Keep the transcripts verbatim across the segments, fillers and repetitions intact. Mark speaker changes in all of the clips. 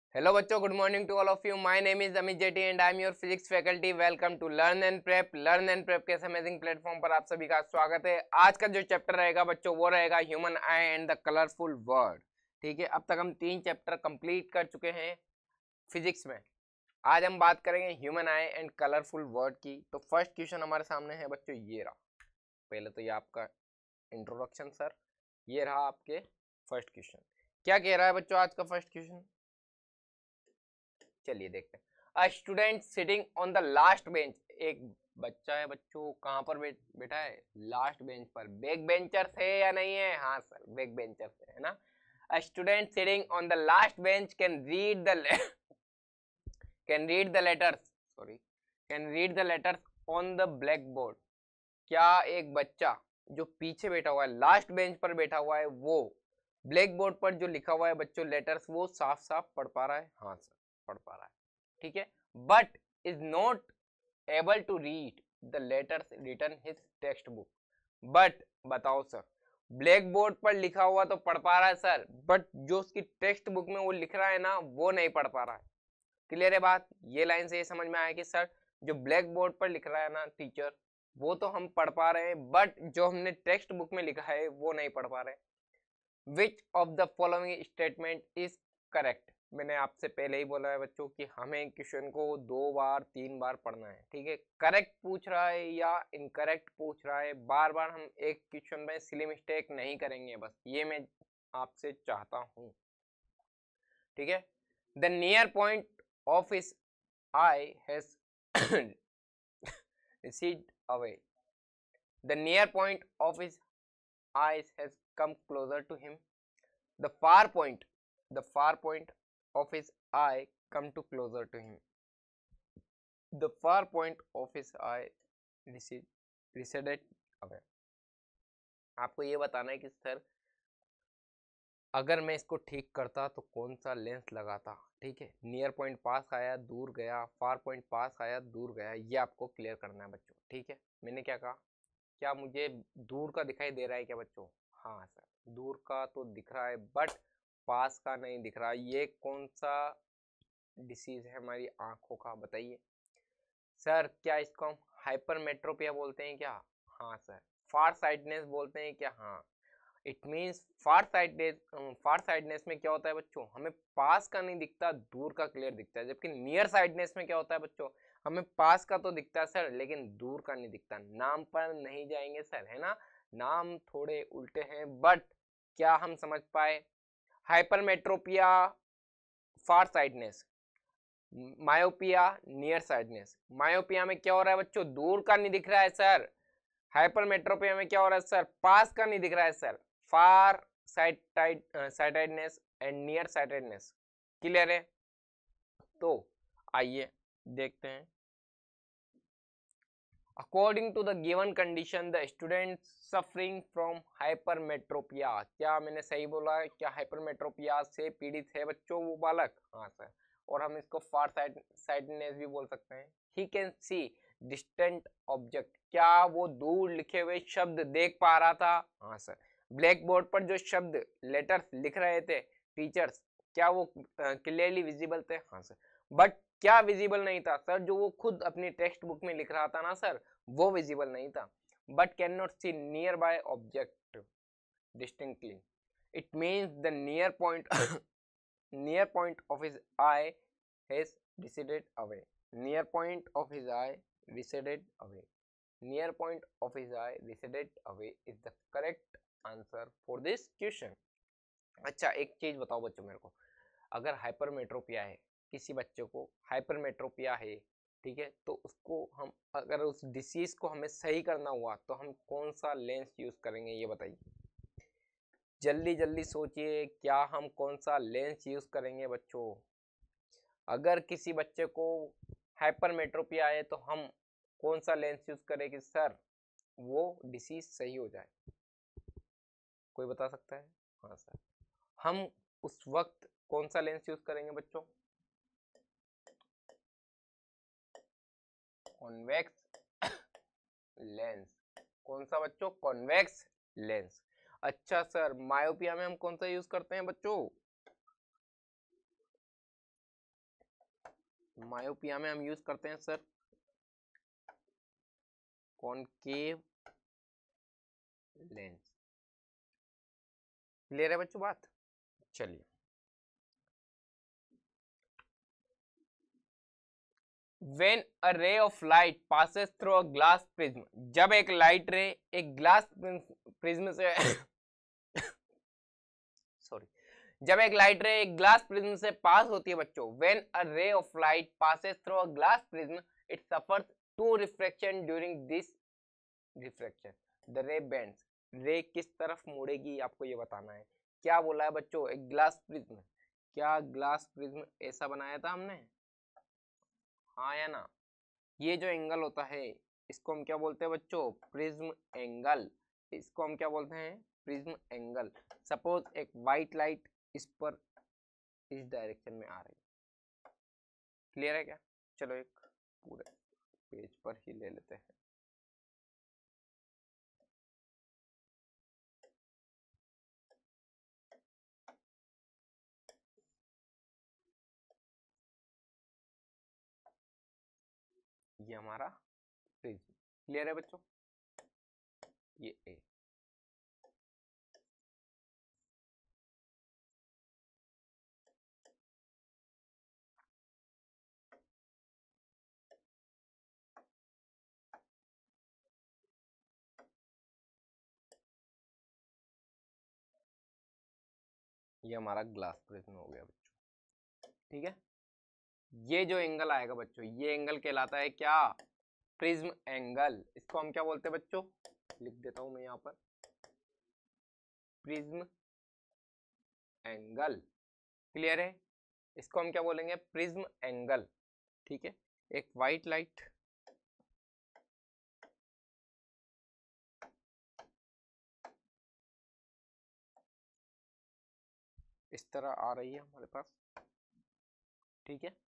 Speaker 1: Hello बच्चों, good morning to all of you. My name is Amit जेटी and I am your physics faculty. Welcome to learn and prep. Learn and prep के amazing platform पर आप सभी का स्वागत है। आज का जो चैप्टर रहेगा बच्चों वो रहेगा human eye and the colourful world. ठीक है, अब तक हम तीन चैप्टर कंप्लीट कर चुके हैं फिजिक्स में। आज हम बात करेंगे human eye and colourful world की। तो फर्स्ट क्वेश्चन हमारे सामने है बच्चों, ये रहा। पहले तो ये आपका इंट्रोडक्शन सर, ये रहा आपके फर्स्ट क्वेश्चन। क्या कह रहा है बच्चों आज का फर्स्ट क्वेश्चन? चलिए देखते हैं। A student sitting on the last bench. एक बच्चा है बच्चों, कहाँ पर बैठा है? लास्ट बेंच पर। बैक बेंचर है या नहीं है? हाँ सर, बैक बेंचर है ना। A student sitting on the last bench can read the can read the letters sorry can read the letters on the black board. क्या एक बच्चा जो पीछे बैठा हुआ है, लास्ट बेंच पर बैठा हुआ है, वो ब्लैक बोर्ड पर जो लिखा हुआ है बच्चों लेटर्स, वो साफ साफ पढ़ पा रहा है? हाँ सर, पढ़ पा रहा है। ठीक है, but is not able to read the letters written his text book. But बताओ सर, ब्लैक बोर्ड पर लिखा हुआ तो पढ़ पा रहा है सर, बट जो उसकी टेक्स्ट बुक में वो लिख रहा है ना, वो नहीं पढ़ पा रहा है। क्लियर है बात? ये लाइन से ये समझ में आया कि सर जो ब्लैक बोर्ड पर लिख रहा है ना टीचर, वो तो हम पढ़ पा रहे हैं, बट जो हमने टेक्स्ट बुक में लिखा है वो नहीं पढ़ पा रहे। Which of the following statement is correct? मैंने आपसे पहले ही बोला है बच्चों कि हमें क्वेश्चन को दो बार तीन बार पढ़ना है। ठीक है, करेक्ट पूछ रहा है या इनकरेक्ट पूछ रहा है, बार बार हम एक क्वेश्चन में सिली मिस्टेक नहीं करेंगे, बस ये मैं आपसे चाहता हूँ। ठीक है, the near point of his eye has receded away. The near point of his eyes has come closer to him. The far point, the far point of his eye come to closer to him. The far point of his eye recede, receded away. आपको ये बताना है कि sir अगर मैं इसको ठीक करता तो कौन सा लेंस लगाता। ठीक है, नियर पॉइंट पास आया दूर गया, फार पॉइंट पास आया दूर गया, ये आपको क्लियर करना है बच्चों। ठीक है, मैंने क्या कहा? क्या मुझे दूर का दिखाई दे रहा है क्या बच्चों? हाँ सर, दूर का तो दिख रहा है, बट पास का नहीं दिख रहा। ये कौन सा डिसीज है हमारी आंखों का? बताइए सर। क्या इसको हम हाइपरमेट्रोपिया बोलते हैं क्या? हाँ सर। फार साइडनेस बोलते हैं क्या? हाँ। It means far sightedness, far sightedness में क्या होता है बच्चों? हमें पास का नहीं दिखता, दूर का क्लियर दिखता है। जबकि नियर साइडनेस में क्या होता है बच्चों? हमें पास का तो दिखता है सर, लेकिन दूर का नहीं दिखता। नाम पर नहीं जाएंगे सर, है ना, नाम थोड़े उल्टे हैं, बट क्या हम समझ पाए? Hypermetropia far sightedness, myopia near sightedness. Myopia में क्या हो रहा है बच्चों? दूर का नहीं दिख रहा है सर। हाइपरमेट्रोपिया में क्या हो रहा है सर? पास का नहीं दिख रहा है sir. Far sighted sightedness and near sightedness. Clear है? तो आइए देखते हैं। According to the given condition the student suffering from hypermetropia. क्या मैंने सही बोला है? क्या हाइपरमेट्रोपिया से पीड़ित है बच्चों वो बालक? हाँ सर। और हम इसको फार साइड साइडनेस भी बोल सकते हैं। He can see distant object. क्या वो दूर लिखे हुए शब्द देख पा रहा था? हाँ सर। ब्लैक बोर्ड पर जो शब्द लेटर्स लिख रहे थे टीचर्स, क्या वो क्लियरली विजिबल थे? हाँ सर। बट क्या विजिबल नहीं था सर? जो वो खुद अपनी टेक्स्ट बुक में लिख रहा था ना सर, वो विजिबल नहीं था। But can not see nearby object distinctly. It means the near point near point of his eye has receded away. Near point of his eye receded away. Near point of his eye receded away is the correct answer for this question. अच्छा, एक चीज बताओ बच्चों मेरे को, अगर hypermetropia है, किसी बच्चे को हाइपरमेट्रोपिया है, ठीक है, तो उसको हम, अगर उस डिसीज को हमें सही करना हुआ तो हम कौन सा लेंस यूज करेंगे? ये बताइए, जल्दी जल्दी सोचिए, क्या हम कौन सा लेंस यूज करेंगे बच्चों? अगर किसी बच्चे को हाइपरमेट्रोपिया है तो हम कौन सा लेंस यूज करें कि सर वो डिसीज सही हो जाए? कोई बता सकता है? हाँ सर, हम उस वक्त कौन सा लेंस यूज करेंगे बच्चों? Convex lens. कौन सा बच्चों? Convex lens. अच्छा सर, मायोपिया में हम कौन सा यूज करते हैं बच्चों? मायोपिया में हम यूज करते हैं सर कॉनकेव लेंस। क्लियर है बच्चों बात? चलिए, When a ray of light passes through a glass prism, जब एक लाइट रे एक ग्लास प्रिज्म से सॉरी जब एक लाइट रे एक ग्लास प्रिज्म से पास होती है बच्चों, when a ray of light passes through a glass prism, it suffers two refraction during this refraction. The ray bends. रे किस तरफ मुड़ेगी आपको ये बताना है। क्या बोला है बच्चों? एक ग्लास प्रिज्म, क्या ग्लास प्रिज्म ऐसा बनाया था हमने? हाँ या ना? ये जो एंगल होता है इसको हम क्या बोलते हैं बच्चों? Prism angle. इसको हम क्या बोलते हैं? Prism angle. सपोज एक वाइट लाइट इस पर इस डायरेक्शन में आ रही है। क्लियर है क्या? चलो एक पूरे पेज पर ही ले लेते हैं। ये हमारा प्रिज्म। क्लियर है बच्चों? ये ए, ये हमारा ग्लास प्रिज्म हो गया बच्चों। ठीक है, ये जो एंगल आएगा बच्चों, ये एंगल कहलाता है क्या? Prism angle. इसको हम क्या बोलते हैं बच्चों? लिख देता हूं मैं यहाँ पर, प्रिज्म एंगल। क्लियर है? इसको हम क्या बोलेंगे? Prism angle. ठीक है, एक वाइट लाइट इस तरह आ रही है हमारे पास। ठीक है,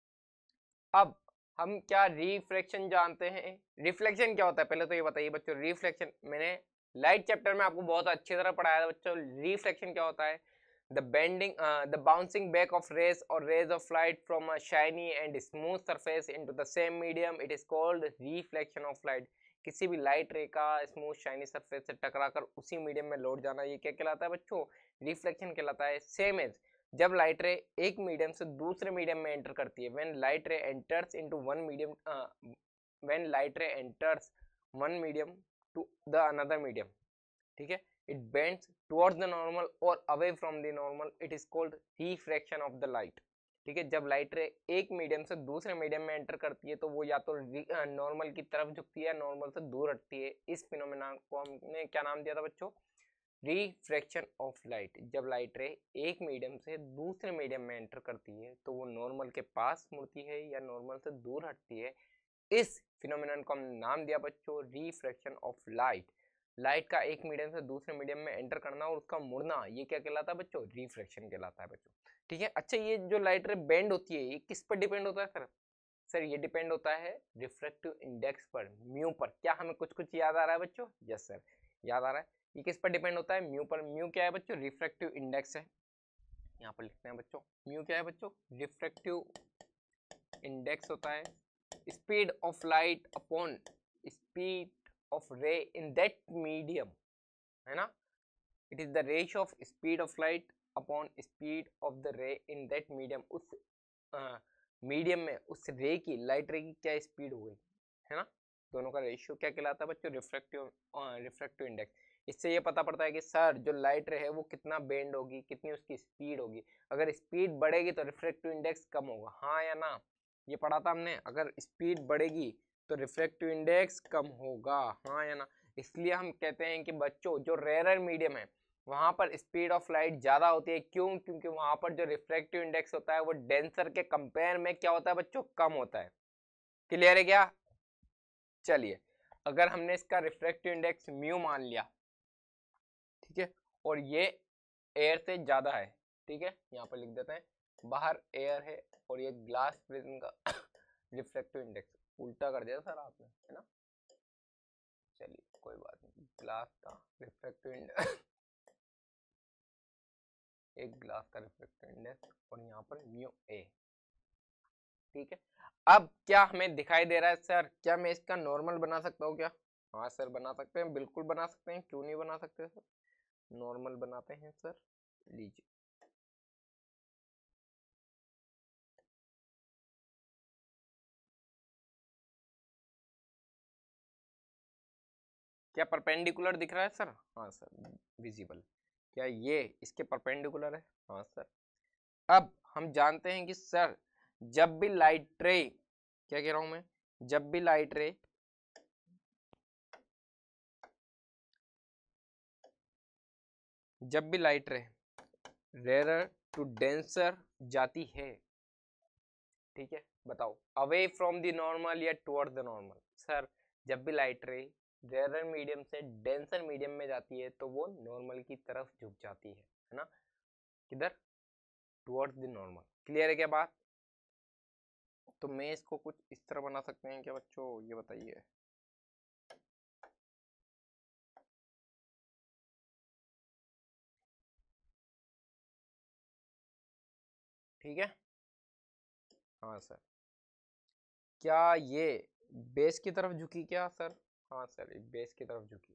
Speaker 1: अब हम क्या रिफ्लेक्शन जानते हैं? रिफ्लेक्शन क्या होता है पहले तो ये बताइए बच्चों। रिफ्लेक्शन मैंने लाइट चैप्टर में आपको बहुत अच्छी तरह पढ़ाया था बच्चों। रिफ्लेक्शन क्या होता है? the bending uh, the bouncing back of rays or rays of light from a shiny and smooth surface into the same medium, it is called reflection of light. किसी भी लाइट रे का स्मूथ शाइनी सरफेस से टकराकर उसी medium में लौट जाना, ये क्या कहलाता है बच्चों? रिफ्लेक्शन कहलाता है। सेम एज जब लाइट रे एक मीडियम से दूसरे मीडियम में एंटर करती है, when light ray enters into one medium when light ray enters one medium to the another medium, ठीक है, it bends towards the normal or away from the normal, it is called refraction of the light. ठीक है, जब light ray एक medium से दूसरे medium में enter करती है तो वो या तो नॉर्मल की तरफ झुकती है, नॉर्मल से दूर हटती है। इस फिनोमेना को हमने क्या नाम दिया था बच्चों? Refraction of light. जब लाइट रे एक मीडियम से दूसरे मीडियम में एंटर करती है तो वो नॉर्मल के पास मुड़ती है या नॉर्मल से दूर हटती है। इस फिनोमेनन को हम नाम दिया बच्चों रिफ्रैक्शन ऑफ लाइट। लाइट का एक मीडियम से दूसरे मीडियम में एंटर करना और उसका मुड़ना, ये क्या कहलाता है बच्चों? रिफ्रैक्शन कहलाता है बच्चों। ठीक है, अच्छा ये जो लाइट रे बेंड होती है ये किस पर डिपेंड होता है सर? सर ये डिपेंड होता है रिफ्रैक्टिव इंडेक्स पर, म्यू पर। क्या हमें कुछ कुछ याद आ रहा है बच्चों? यस सर, याद आ रहा है। ये किस पर डिपेंड होता है? म्यू पर। म्यू क्या है बच्चों? रिफ्रैक्टिव इंडेक्स है। यहाँ पर लिखते हैं बच्चों, म्यू क्या है बच्चों? रिफ्रैक्टिव इंडेक्स होता है। Speed of light upon speed of ray in that medium, है ना? It is the ratio of speed of light upon speed of the ray in that medium. उस मीडियम uh, में उस रे की, लाइट रे की क्या स्पीड हो गई, है ना? दोनों का रेशियो क्या कहलाता है बच्चों? Refractive refractive index. इससे ये पता पड़ता है कि सर जो लाइट रे है वो कितना बेंड होगी, कितनी उसकी स्पीड होगी। अगर स्पीड बढ़ेगी तो रिफ्रैक्टिव इंडेक्स कम होगा, हाँ या ना? ये पढ़ा था हमने। अगर स्पीड बढ़ेगी तो रिफ्रैक्टिव इंडेक्स कम होगा, हाँ या ना? इसलिए हम कहते हैं कि बच्चों जो रेयर मीडियम है वहां पर स्पीड ऑफ लाइट ज्यादा होती है। क्यों? क्योंकि वहां पर जो रिफ्रैक्टिव इंडेक्स होता है वो डेंसर के कंपेयर में क्या होता है बच्चों? कम होता है। क्लियर है क्या? चलिए, अगर हमने इसका रिफ्रैक्टिव इंडेक्स म्यू मान लिया, ठीक है, और ये एयर से ज्यादा है, ठीक है, यहाँ पर लिख देते हैं बाहर एयर है और ये ग्लास प्रिज्म का रिफ्रैक्टिव इंडेक्स उल्टा कर दिया सर आपने, है ना? चलिए कोई बात नहीं। ग्लास का रिफ्रैक्टिव इंडेक्स एक ग्लास का रिफ्रैक्टिव इंडेक्स और यहाँ पर म्यू ए, ठीक है, अब क्या हमें दिखाई दे रहा है सर, क्या मैं इसका नॉर्मल बना सकता हूँ क्या? हाँ सर बना सकते हैं, बिल्कुल बना सकते हैं, क्यों नहीं बना सकते सर, नॉर्मल बनाते हैं सर। लीजिए, क्या परपेंडिकुलर दिख रहा है सर? हाँ सर विजिबल, क्या ये इसके परपेंडिकुलर है? हाँ सर। अब हम जानते हैं कि सर जब भी लाइट रे, क्या कह रहा हूं मैं, जब भी लाइट रे जब भी light ray rare to denser जाती है, ठीक है, बताओ अवे फ्रॉम द नॉर्मल या टुवर्ड द नॉर्मल? सर जब भी लाइट रे रेयर मीडियम से डेंसर मीडियम में जाती है तो वो नॉर्मल की तरफ झुक जाती है है ना, किधर, टुवर्ड्स द नॉर्मल। क्लियर है क्या बात? तो मैं इसको कुछ इस तरह बना सकते हैं क्या बच्चों, ये बताइए। ठीक है, हाँ सर। क्या ये बेस की तरफ झुकी क्या सर? हाँ सर बेस की तरफ झुकी।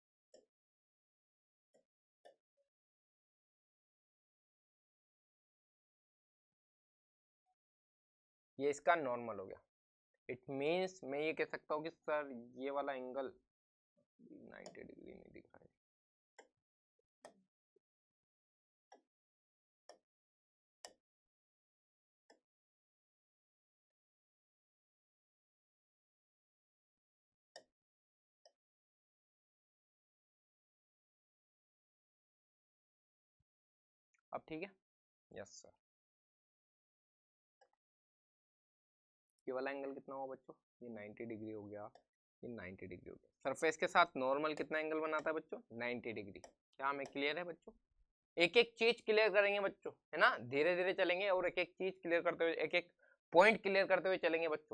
Speaker 1: ये इसका नॉर्मल हो गया। इट मीन्स मैं ये कह सकता हूँ कि सर ये वाला एंगल नाइन्टी डिग्री नहीं दिख रहा है। अब ठीक है, यस सर। ये वाला एंगल कितना हुआ बच्चों, ये नाइन्टी डिग्री हो गया, ये नाइन्टी डिग्री हो गया। सरफेस के साथ नॉर्मल कितना एंगल बनाता है बच्चों, नाइन्टी डिग्री। क्या हमें क्लियर है बच्चों? एक एक चीज क्लियर करेंगे बच्चों, है ना, धीरे धीरे चलेंगे और एक एक चीज क्लियर करते हुए, एक एक पॉइंट क्लियर करते हुए चलेंगे बच्चों।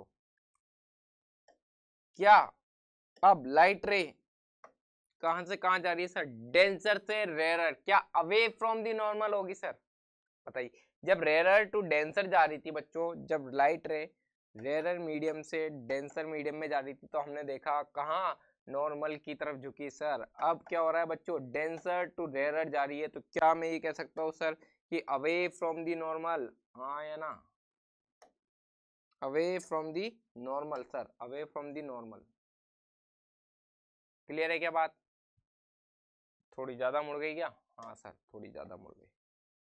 Speaker 1: क्या अब लाइट रे कहां से कहां जा रही है सर, डेंसर से रेयरर, क्या अवे फ्रॉम दी नॉर्मल होगी सर? बताइए, जब रेयरर टू डेंसर जा रही थी बच्चों, जब लाइट रे रेयरर मीडियम से डेंसर मीडियम में जा रही थी तो हमने देखा कहाँ, नॉर्मल की तरफ झुकी सर। अब क्या हो रहा है बच्चों, डेंसर टू रेयरर जा रही है, तो क्या मैं ये कह सकता हूँ सर कि अवे फ्रॉम दी नॉर्मल, हाँ या ना, away from the normal sir, away from the normal. Clear है क्या बात? थोड़ी ज्यादा मुड़ गई क्या? हाँ सर थोड़ी ज्यादा मुड़ गई।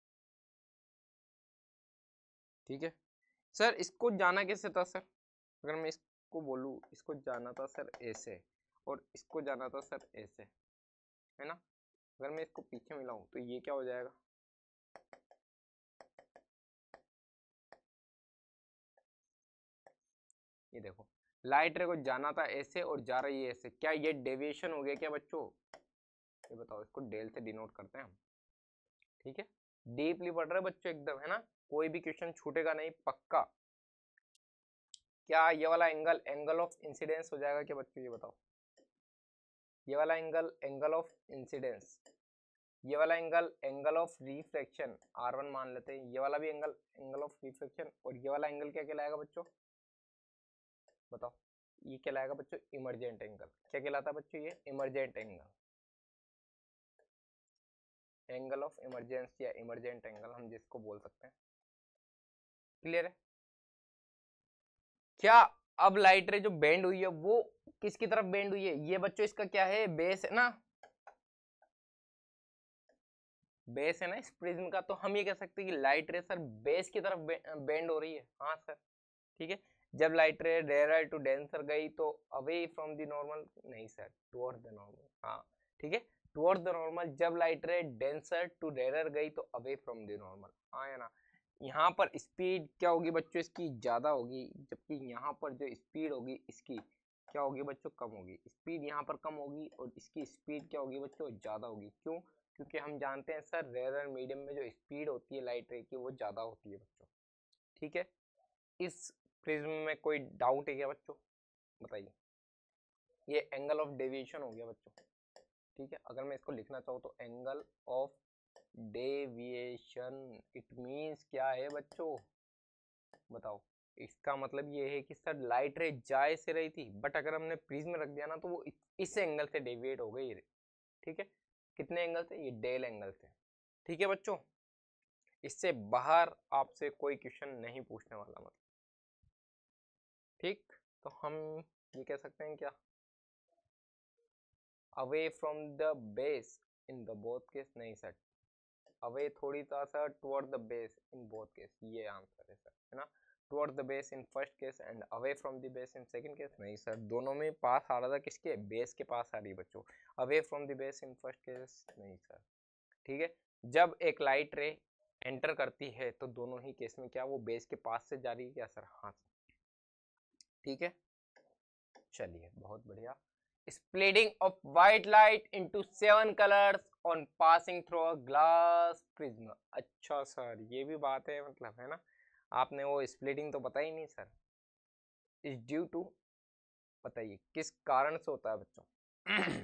Speaker 1: ठीक है सर, इसको जाना कैसे था सर, अगर मैं इसको बोलूँ, इसको जाना था सर ऐसे और इसको जाना था सर ऐसे, है ना, अगर मैं इसको पीछे मिलाऊं तो ये क्या हो जाएगा, ये देखो लाइट रे को जाना था ऐसे और जा रही है ऐसे, क्या ये डेविएशन हो गया क्या बच्चों? ये बताओ, इसको डेल से डिनोट करते हैं हम। ठीक है, डीपली पढ़ रहे बच्चों एकदम, है ना, कोई भी क्वेश्चन छूटेगा नहीं पक्का। क्या ये वाला एंगल एंगल ऑफ इंसिडेंस हो जाएगा क्या बच्चों, ये बताओ, ये वाला एंगल एंगल ऑफ इंसिडेंस, ये वाला angle angle of reflection R one मान लेते हैं, ये वाला भी एंगल एंगल ऑफ रिफ्लेक्शन, और ये वाला एंगल क्या कहलाएगा बच्चों, बताओ, ये कहलाएगा बच्चों इमरजेंट एंगल। क्या कहलाता है बच्चों, ये emergent angle, angle of emergence या इमरजेंट एंगल हम जिसको बोल सकते हैं। क्लियर है? क्या अब लाइट रे जो बेंड हुई है वो किसकी तरफ बेंड हुई है, ये बच्चों इसका क्या है, बेस है ना, बेस है ना इस प्रिज्म का, तो हम ये कह सकते हैं कि लाइट रे सर बेस की तरफ बेंड हो रही है। हाँ सर ठीक है, जब light ray rare to denser गई तो अवे फ्रॉम द नॉर्मल, नहीं सर टुवर्ड द नॉर्मल, हाँ ठीक है, टुवर्ड द नॉर्मल, जब light ray denser to rare गई तो अवे फ्रॉम द नॉर्मल, हाँ या ना। यहाँ पर स्पीड क्या होगी बच्चों, इसकी ज्यादा होगी, जबकि यहाँ पर जो स्पीड होगी इसकी क्या होगी बच्चों, कम होगी। स्पीड यहाँ पर कम होगी और इसकी स्पीड क्या होगी बच्चों, ज्यादा होगी। क्यों? क्योंकि हम जानते हैं सर रेयर मीडियम में जो स्पीड होती है लाइट रे की वो ज्यादा होती है बच्चों। ठीक है, इस प्रिज्म में कोई डाउट है क्या बच्चों, बताइए। ये एंगल ऑफ डेविएशन हो गया बच्चों। ठीक है, अगर मैं इसको लिखना चाहूँ तो angle of deviation, it means क्या है बच्चों, बताओ, इसका मतलब ये है कि सर लाइट रे जा से रही थी, बट अगर हमने प्रिज्म रख दिया ना तो वो इस एंगल से डेविएट हो गई। ठीक है, कितने एंगल से? ये डेल एंगल से। ठीक है बच्चों, इससे बाहर आपसे कोई क्वेश्चन नहीं पूछने वाला मतलब। ठीक, तो हम ये कह सकते हैं क्या, away from the base in the both case? नहीं सर, अवे थोड़ी सा toward the base in both case, ये आंसर है सर, है ना। Toward the base in first case and away from the base in second case? नहीं sir, दोनों में पास आ रहा था, किसके? बेस के पास आ रही है बच्चों। Away from the base in first case? नहीं सर। ठीक है, जब एक लाइट रे एंटर करती है तो दोनों ही केस में क्या वो बेस के पास से जा रही है क्या सर? हाँ सर। ठीक है, चलिए बहुत बढ़िया। Splitting of white light into seven colours on passing through a glass prism. अच्छा सर, ये भी बात है मतलब, है ना। आपने वो स्प्लिटिंग तो पता ही नहीं सर। इज ड्यू टू, बताइए किस कारण से होता है बच्चों?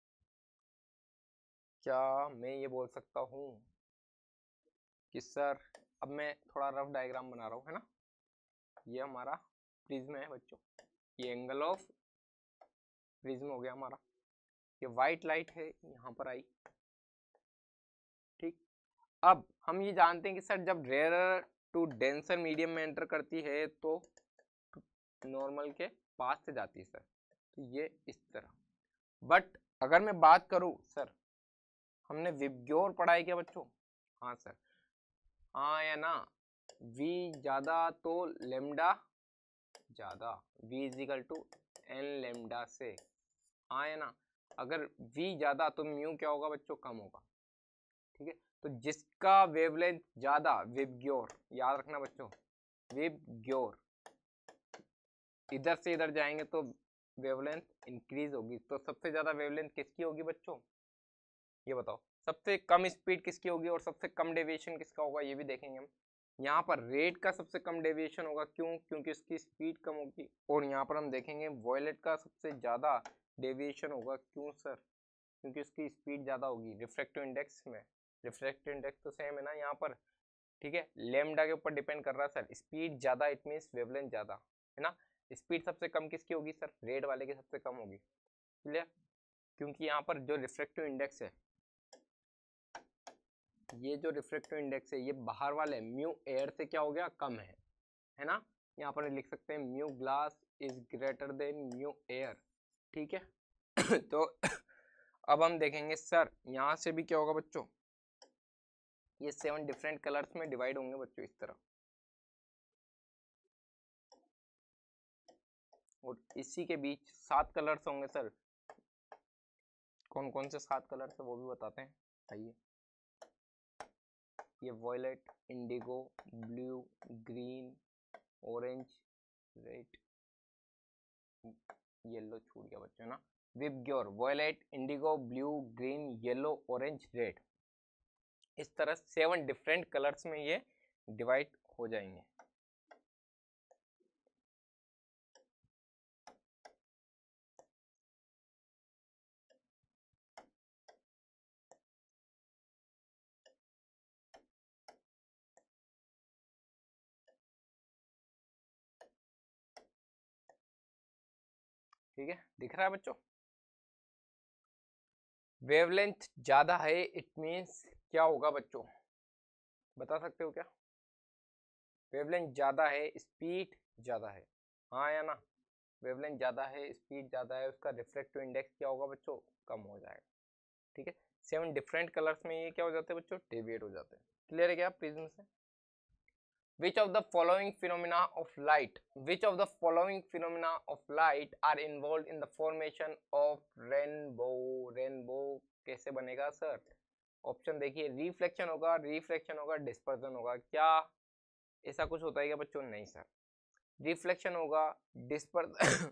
Speaker 1: क्या मैं ये बोल सकता हूँ कि सर, अब मैं थोड़ा रफ डायग्राम बना रहा हूँ, है ना। ये हमारा प्रिज्म है बच्चों, ये एंगल ऑफ प्रिज्म हो गया हमारा। ये व्हाइट लाइट है, यहाँ पर आई। ठीक, अब हम ये जानते हैं कि सर जब रेयर टू डेंसर मीडियम में एंटर करती है तो नॉर्मल के पास से जाती है सर, तो ये इस तरह। बट अगर मैं बात करूं सर, हमने विबग्योर पढ़ा है क्या बच्चों? हाँ सर, हाँ या ना। v ज्यादा तो लेमडा ज्यादा, v is equal to N lambda से, हाँ या ना। अगर v ज्यादा तो म्यू क्या होगा बच्चों? कम होगा। ठीक है, तो जिसका वेवलेंथ ज्यादा, विबग्योर, याद रखना बच्चों, विबग्योर, इधर से इधर जाएंगे तो वेवलेंथ इंक्रीज होगी। तो सबसे ज्यादा वेवलेंथ किसकी होगी बच्चों? ये बताओ। सबसे कम स्पीड किसकी होगी और सबसे कम डेविएशन किसका होगा, ये भी देखेंगे हम। यहाँ पर रेड का सबसे कम डेविएशन होगा, क्यों? क्योंकि उसकी स्पीड कम होगी। और यहाँ पर हम देखेंगे वॉयलेट का सबसे ज्यादा डेविएशन होगा, क्यों सर? क्योंकि उसकी स्पीड ज्यादा होगी। रिफ्रैक्टिव इंडेक्स में, रिफ्रैक्टिव इंडेक्स तो सेम है ना यहाँ पर। ठीक है, लेमडा के ऊपर डिपेंड कर रहा है सर। स्पीड ज्यादा इट मीन्स वेवलेंथ ज्यादा, है ना। स्पीड सबसे कम किसकी होगी सर? रेड वाले की सबसे कम होगी। क्लियर? क्योंकि यहाँ पर जो रिफ्रैक्टिव इंडेक्स है, ये जो रिफ्रैक्टिव इंडेक्स है ये बाहर वाले म्यू एयर से क्या हो गया? कम है, है ना। यहाँ पर लिख सकते हैं mu glass is greater than mu air. ठीक है। तो अब हम देखेंगे सर, यहाँ से भी क्या होगा बच्चों? ये सेवन डिफरेंट कलर्स में डिवाइड होंगे बच्चों, इस तरह। और इसी के बीच सात कलर्स होंगे सर। कौन कौन से सात कलर्स है वो भी बताते हैं, आइए। ये violet, indigo, blue, green, orange, red, yellow छूट गया बच्चों ना। VIBGYOR, violet, indigo, blue, green, yellow, orange, red, इस तरह सेवन डिफरेंट कलर्स में ये डिवाइड हो जाएंगे। ठीक है, दिख रहा है बच्चों? वेवलेंथ ज्यादा है इट मींस क्या होगा बच्चों? बता सकते हो क्या? वेवलेंथ ज्यादा है, स्पीड ज्यादा है, हाँ या ना। वेवलेंथ ज्यादा है, स्पीड ज्यादा है, उसका रिफ्रैक्टिव इंडेक्स क्या होगा बच्चों? कम हो जाएगा। ठीक है, सेवन डिफरेंट कलर्स में ये क्या हो जाते हैं बच्चों? डेविएट हो जाते हैं। क्लियर है क्या प्रिज्म से? Which of the following phenomena of light, which of the following phenomena of light are involved in the formation of rainbow? Rainbow कैसे बनेगा सर? ऑप्शन देखिए, रिफ्लेक्शन होगा, रिफ्लेक्शन होगा, डिस्पर्जन होगा। क्या ऐसा कुछ होता है क्या बच्चों? नहीं सर, रिफ्लेक्शन होगा, डिस्पर्जन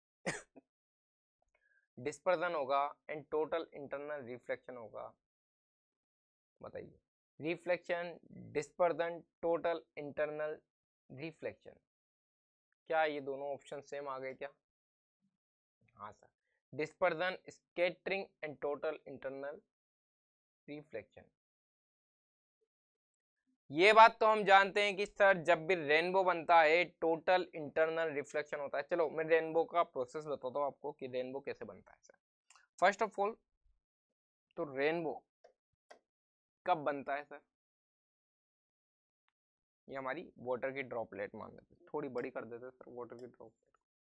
Speaker 1: डिस्पर्जन होगा एंड टोटल इंटरनल रिफ्लेक्शन होगा। बताइए, reflection, dispersion, total internal reflection, क्या ये दोनों ऑप्शन सेम आ गए क्या? हाँ sir, dispersion, scattering and total internal reflection. ये बात तो हम जानते हैं कि सर जब भी रेनबो बनता है टोटल इंटरनल रिफ्लेक्शन होता है। चलो मैं रेनबो का प्रोसेस बताता हूँ आपको कि रेनबो कैसे बनता है सर। फर्स्ट ऑफ ऑल तो रेनबो कब बनता है सर, ये हमारी वाटर की ड्रॉपलेट मान लेते हैं, थोड़ी बड़ी कर देते हैं सर वाटर की ड्रॉपलेट,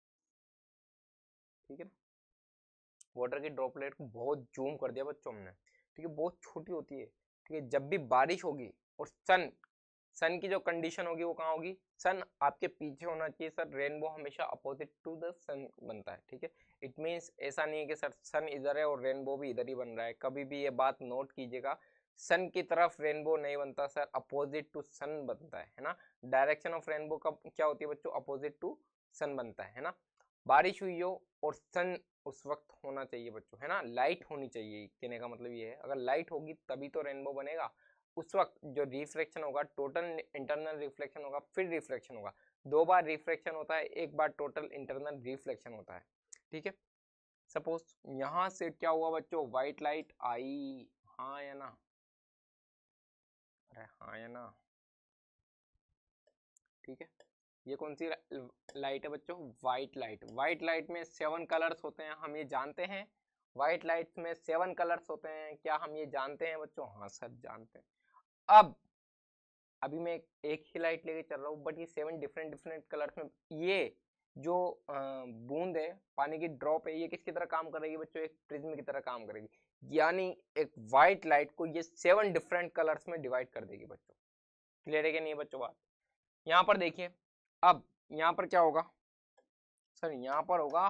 Speaker 1: ठीक है ना। वाटर की ड्रॉपलेट को बहुत जूम कर दिया बच्चों हमने, ठीक है, बहुत छोटी होती है, ठीक है। जब भी बारिश होगी और सन सन की जो कंडीशन होगी वो कहाँ होगी, सन आपके पीछे होना चाहिए सर। रेनबो हमेशा अपोजिट टू द सन बनता है, ठीक है। इट मीन्स ऐसा नहीं है कि सर सन इधर है और रेनबो भी इधर ही बन रहा है, कभी भी ये बात नोट कीजिएगा। सन की तरफ रेनबो नहीं बनता सर, अपोजिट टू सन बनता है है ना। डायरेक्शन ऑफ रेनबो का क्या होती है बच्चों, अपोजिट टू सन बनता है ना। बारिश हुई हो और सन उस वक्त होना चाहिए बच्चों, है ना, लाइट होनी चाहिए, कहने का मतलब ये है। अगर लाइट होगी तभी तो रेनबो बनेगा। उस वक्त जो रिफ्लेक्शन होगा टोटल इंटरनल रिफ्लेक्शन होगा, फिर रिफ्लेक्शन होगा। दो बार रिफ्लेक्शन होता है, एक बार टोटल इंटरनल रिफ्लेक्शन होता है, ठीक है। सपोज यहां से क्या हुआ बच्चों, व्हाइट लाइट आई, हाँ या ना, अरे हाँ या ना, ठीक है। ये कौन सी लाइट है बच्चों, व्हाइट लाइट। व्हाइट लाइट में सेवन कलर्स होते हैं, हम ये जानते हैं। व्हाइट लाइट में सेवन कलर्स होते हैं, क्या हम ये जानते हैं बच्चों, हाँ सर जानते हैं। अब अभी मैं एक, एक ही लाइट लेके चल रहा हूँ, बट ये सेवन डिफरेंट डिफरेंट कलर्स में, ये जो बूंद है, पानी की ड्रॉप है, ये किसकी तरह काम करेगी बच्चों, एक प्रिज्म की तरह काम करेगी। यानी एक व्हाइट लाइट को ये सेवन डिफरेंट कलर्स में डिवाइड कर देगी बच्चों। क्लियर है कि नहीं बच्चों बात। यहाँ पर देखिए, अब यहाँ पर क्या होगा सर, यहाँ पर होगा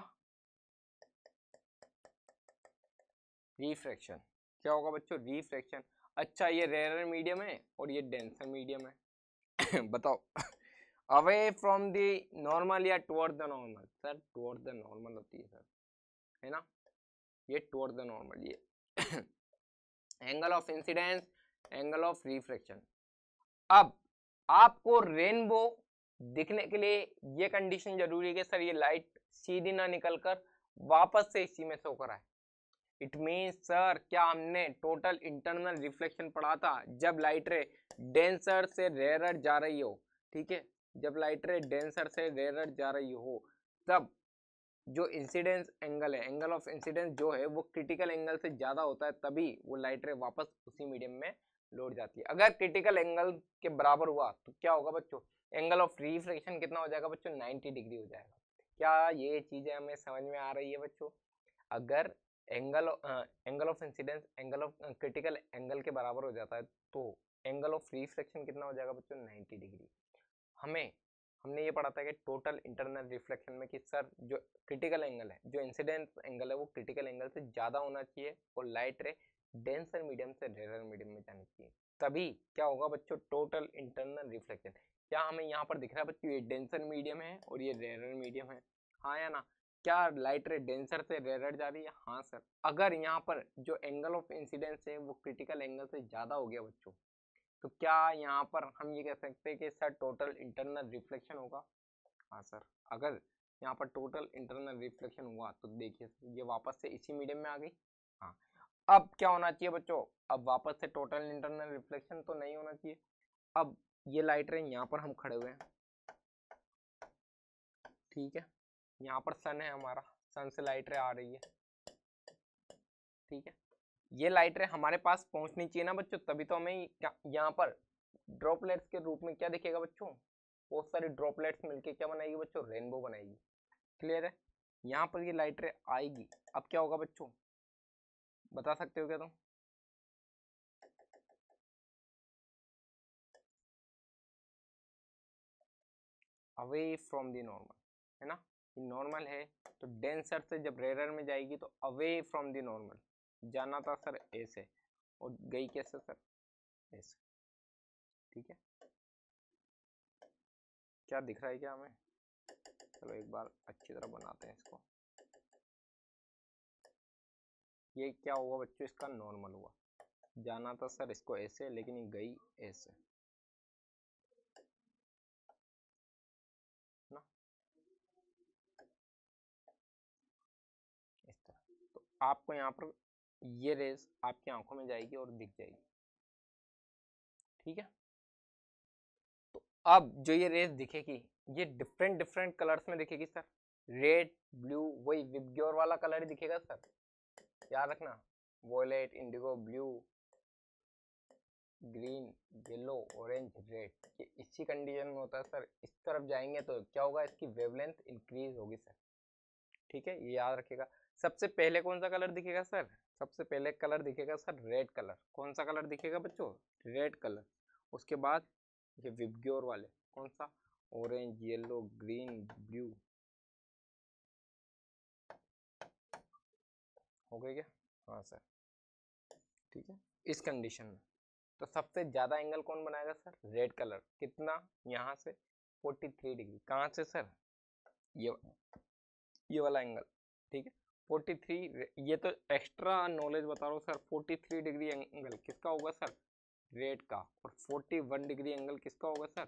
Speaker 1: रिफ्रैक्शन। क्या होगा बच्चों, रिफ्रैक्शन। अच्छा ये रेयर मीडियम है और ये डेंसर मीडियम है बताओ अवे फ्रॉम द नॉर्मल या toward the normal, sir toward the normal होती है सर, है ना, ये टुवर्ड द नॉर्मल। ये angle of incidence, angle of refraction. अब आपको रेनबो दिखने के लिए ये कंडीशन जरूरी है कि सर ये लाइट सीधी ना निकलकर वापस से इसी में से होकर आए। इट मीन्स सर क्या हमने टोटल इंटरनल रिफ्लेक्शन पढ़ा था, जब लाइट रे डेंसर से रेयर जा रही हो, ठीक है, जब लाइट रे डेंसर से रेयर जा रही हो तब जो इंसिडेंस एंगल है, एंगल ऑफ इंसिडेंस जो है वो क्रिटिकल एंगल से ज्यादा होता है, तभी वो लाइट रे वापस उसी मीडियम में लौट जाती है। अगर क्रिटिकल एंगल के बराबर हुआ तो क्या होगा बच्चों, एंगल ऑफ रिफ्लेक्शन कितना हो जाएगा बच्चों, नाइन्टी डिग्री हो जाएगा। क्या ये चीजें हमें समझ में आ रही है बच्चों। अगर angle angle of incidence angle of critical angle के बराबर हो जाता है तो एंगल ऑफ रिफ्लेक्शन कितना हो जाएगा बच्चों, नाइन्टी डिग्री। हमें हमने ये पढ़ा था कि टोटल इंटरनल रिफ्लेक्शन में कि सर जो क्रिटिकल एंगल है, जो इंसिडेंस एंगल है वो क्रिटिकल एंगल से ज़्यादा होना चाहिए और लाइट रे डेंसर मीडियम से रेयर मीडियम में जानी चाहिए, तभी क्या होगा बच्चों, टोटल इंटरनल रिफ्लेक्शन। क्या हमें यहाँ पर दिख रहा है बच्चों, ये डेंसर मीडियम है और ये रेयर मीडियम है, हाँ या ना। क्या लाइट रे डेंसर से रेयर जा रही है, हाँ सर। अगर यहाँ पर जो एंगल ऑफ इंसिडेंस है वो क्रिटिकल एंगल से ज़्यादा हो गया बच्चों, तो क्या यहाँ पर हम ये कह सकते हैं कि सर टोटल इंटरनल रिफ्लेक्शन होगा, हाँ सर। अगर यहाँ पर टोटल इंटरनल रिफ्लेक्शन हुआ तो देखिए ये वापस से इसी मीडियम में आ गई, हाँ। अब क्या होना चाहिए बच्चों, अब वापस से टोटल इंटरनल रिफ्लेक्शन तो नहीं होना चाहिए। अब ये लाइट रे यहाँ पर हम खड़े हुए हैं, ठीक है, यहाँ पर सन है हमारा, सन से लाइट रे आ रही है, ठीक है। ये लाइट रे हमारे पास पहुंचनी चाहिए ना बच्चों, तभी तो हमें यहाँ पर ड्रॉपलेट्स के रूप में क्या दिखेगा बच्चों, बहुत सारी ड्रॉपलेट्स मिलके क्या बनाएगी बच्चों, रेनबो बनाएगी। क्लियर है। यहाँ पर ये लाइट रे आएगी, अब क्या होगा बच्चों, बता सकते हो क्या तुम, अवे फ्रॉम द नॉर्मल, है ना, ये नॉर्मल है तो डेंसर से जब रेयर में जाएगी तो अवे फ्रॉम द नॉर्मल, जाना था सर ऐसे और गई कैसे सर, ऐसे, ठीक है। क्या दिख रहा है क्या हमें, चलो एक बार अच्छी तरह बनाते हैं इसको। ये क्या हुआ बच्चों, इसका नॉर्मल हुआ, जाना था सर इसको ऐसे लेकिन ये गई ऐसे ना, इस तरह। तो आपको यहाँ पर ये रेस आपकी आंखों में जाएगी और दिख जाएगी, ठीक है। अब जो ये रेस दिखेगी ये डिफरेंट डिफरेंट कलर्स में दिखेगी सर, रेड ब्लू, वही विबग्योर वाला कलर दिखेगा सर, याद रखना, violet, indigo, blue, green, yellow, orange, red, ये इसी कंडीशन में होता है सर। इस तरफ जाएंगे तो क्या होगा, इसकी वेवलेंथ इंक्रीज होगी सर, ठीक है, ये याद रखिएगा। सबसे पहले कौन सा कलर दिखेगा सर, सबसे पहले कलर दिखेगा सर रेड कलर, कौन सा कलर दिखेगा बच्चों, रेड कलर। उसके बाद ये विबग्योर वाले कौन सा, ऑरेंज, येलो, ग्रीन, ब्लू, हो गया क्या, हाँ सर, ठीक है। इस कंडीशन में तो सबसे ज्यादा एंगल कौन बनाएगा सर, रेड कलर, कितना, यहाँ से तैंतालीस डिग्री, कहाँ से सर, ये ये वाला एंगल, ठीक है, तैंतालीस, ये तो एक्स्ट्रा नॉलेज बता रहा हूँ सर, तैंतालीस डिग्री एंगल किसका होगा सर, रेड का, और इकतालीस डिग्री एंगल किसका होगा सर,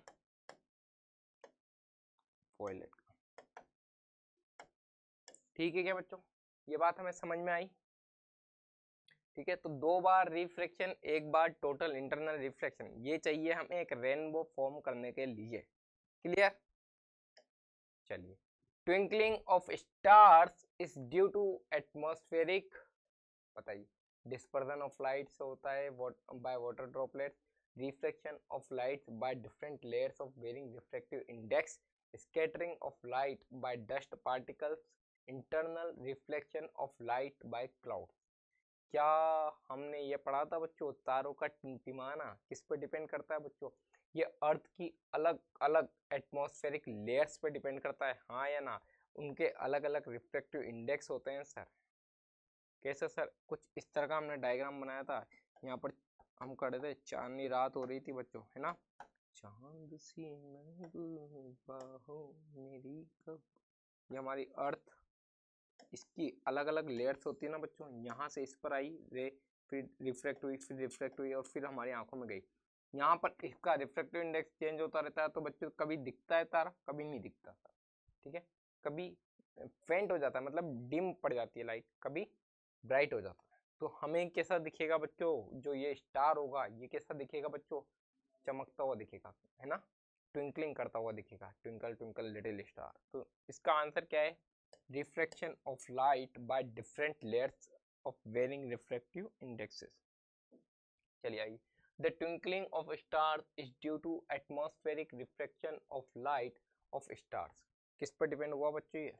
Speaker 1: वॉयलेट का, ठीक है क्या बच्चों, ये बात हमें समझ में आई, ठीक है। तो दो बार रिफ्लेक्शन, एक बार टोटल इंटरनल रिफ्लेक्शन, ये चाहिए हमें एक रेनबो फॉर्म करने के लिए, क्लियर। चलिए, twinkling of stars is due to atmospheric, बताइए, डिस्पर्जन ऑफ लाइट से होता है by water droplets, reflection of light by different layers of varying refractive index, scattering of light by dust particles, internal reflection of light by clouds. क्या हमने ये पढ़ा था बच्चों, तारों का टिमटिमाना किस पे डिपेंड करता है बच्चों, ये अर्थ की अलग अलग एटमॉस्फेरिक लेयर्स पे डिपेंड करता है, हाँ या ना, उनके अलग अलग रिफ्लेक्टिव इंडेक्स होते हैं सर। कैसे सर, कुछ इस तरह का हमने डायग्राम बनाया था, यहाँ पर हम कर रहे थे, चांदनी रात हो रही थी बच्चों, है ना, चांद सी बाहों मेरी कब, ये हमारी अर्थ, इसकी अलग अलग लेयर्स होती है ना बच्चों, यहाँ से इस पर आई रे, फिर रिफ्लेक्ट हुई, फिर रिफ्लेक्ट हुई, और फिर हमारी आंखों में गई, यहाँ पर इसका रिफ्लेक्टिव इंडेक्स चेंज होता रहता है, तो बच्चों कभी दिखता है तारा, कभी नहीं दिखता तारा, ठीक है, कभी फेंट हो जाता है, मतलब डिम पड़ जाती है लाइट, कभी ब्राइट हो जाता है। तो हमें कैसा दिखेगा बच्चों, जो ये स्टार होगा ये कैसा दिखेगा बच्चों, चमकता हुआ दिखेगा, है ना, ट्विंकलिंग करता हुआ दिखेगा, ट्विंकल ट्विंकल लिटिल स्टार। तो इसका आंसर क्या है, reflection of light by different layers of varying refractive indexes. चलिए आइए, the twinkling of stars is due to atmospheric reflection of light of stars, किस पर डिपेंड हुआ बच्चों, ये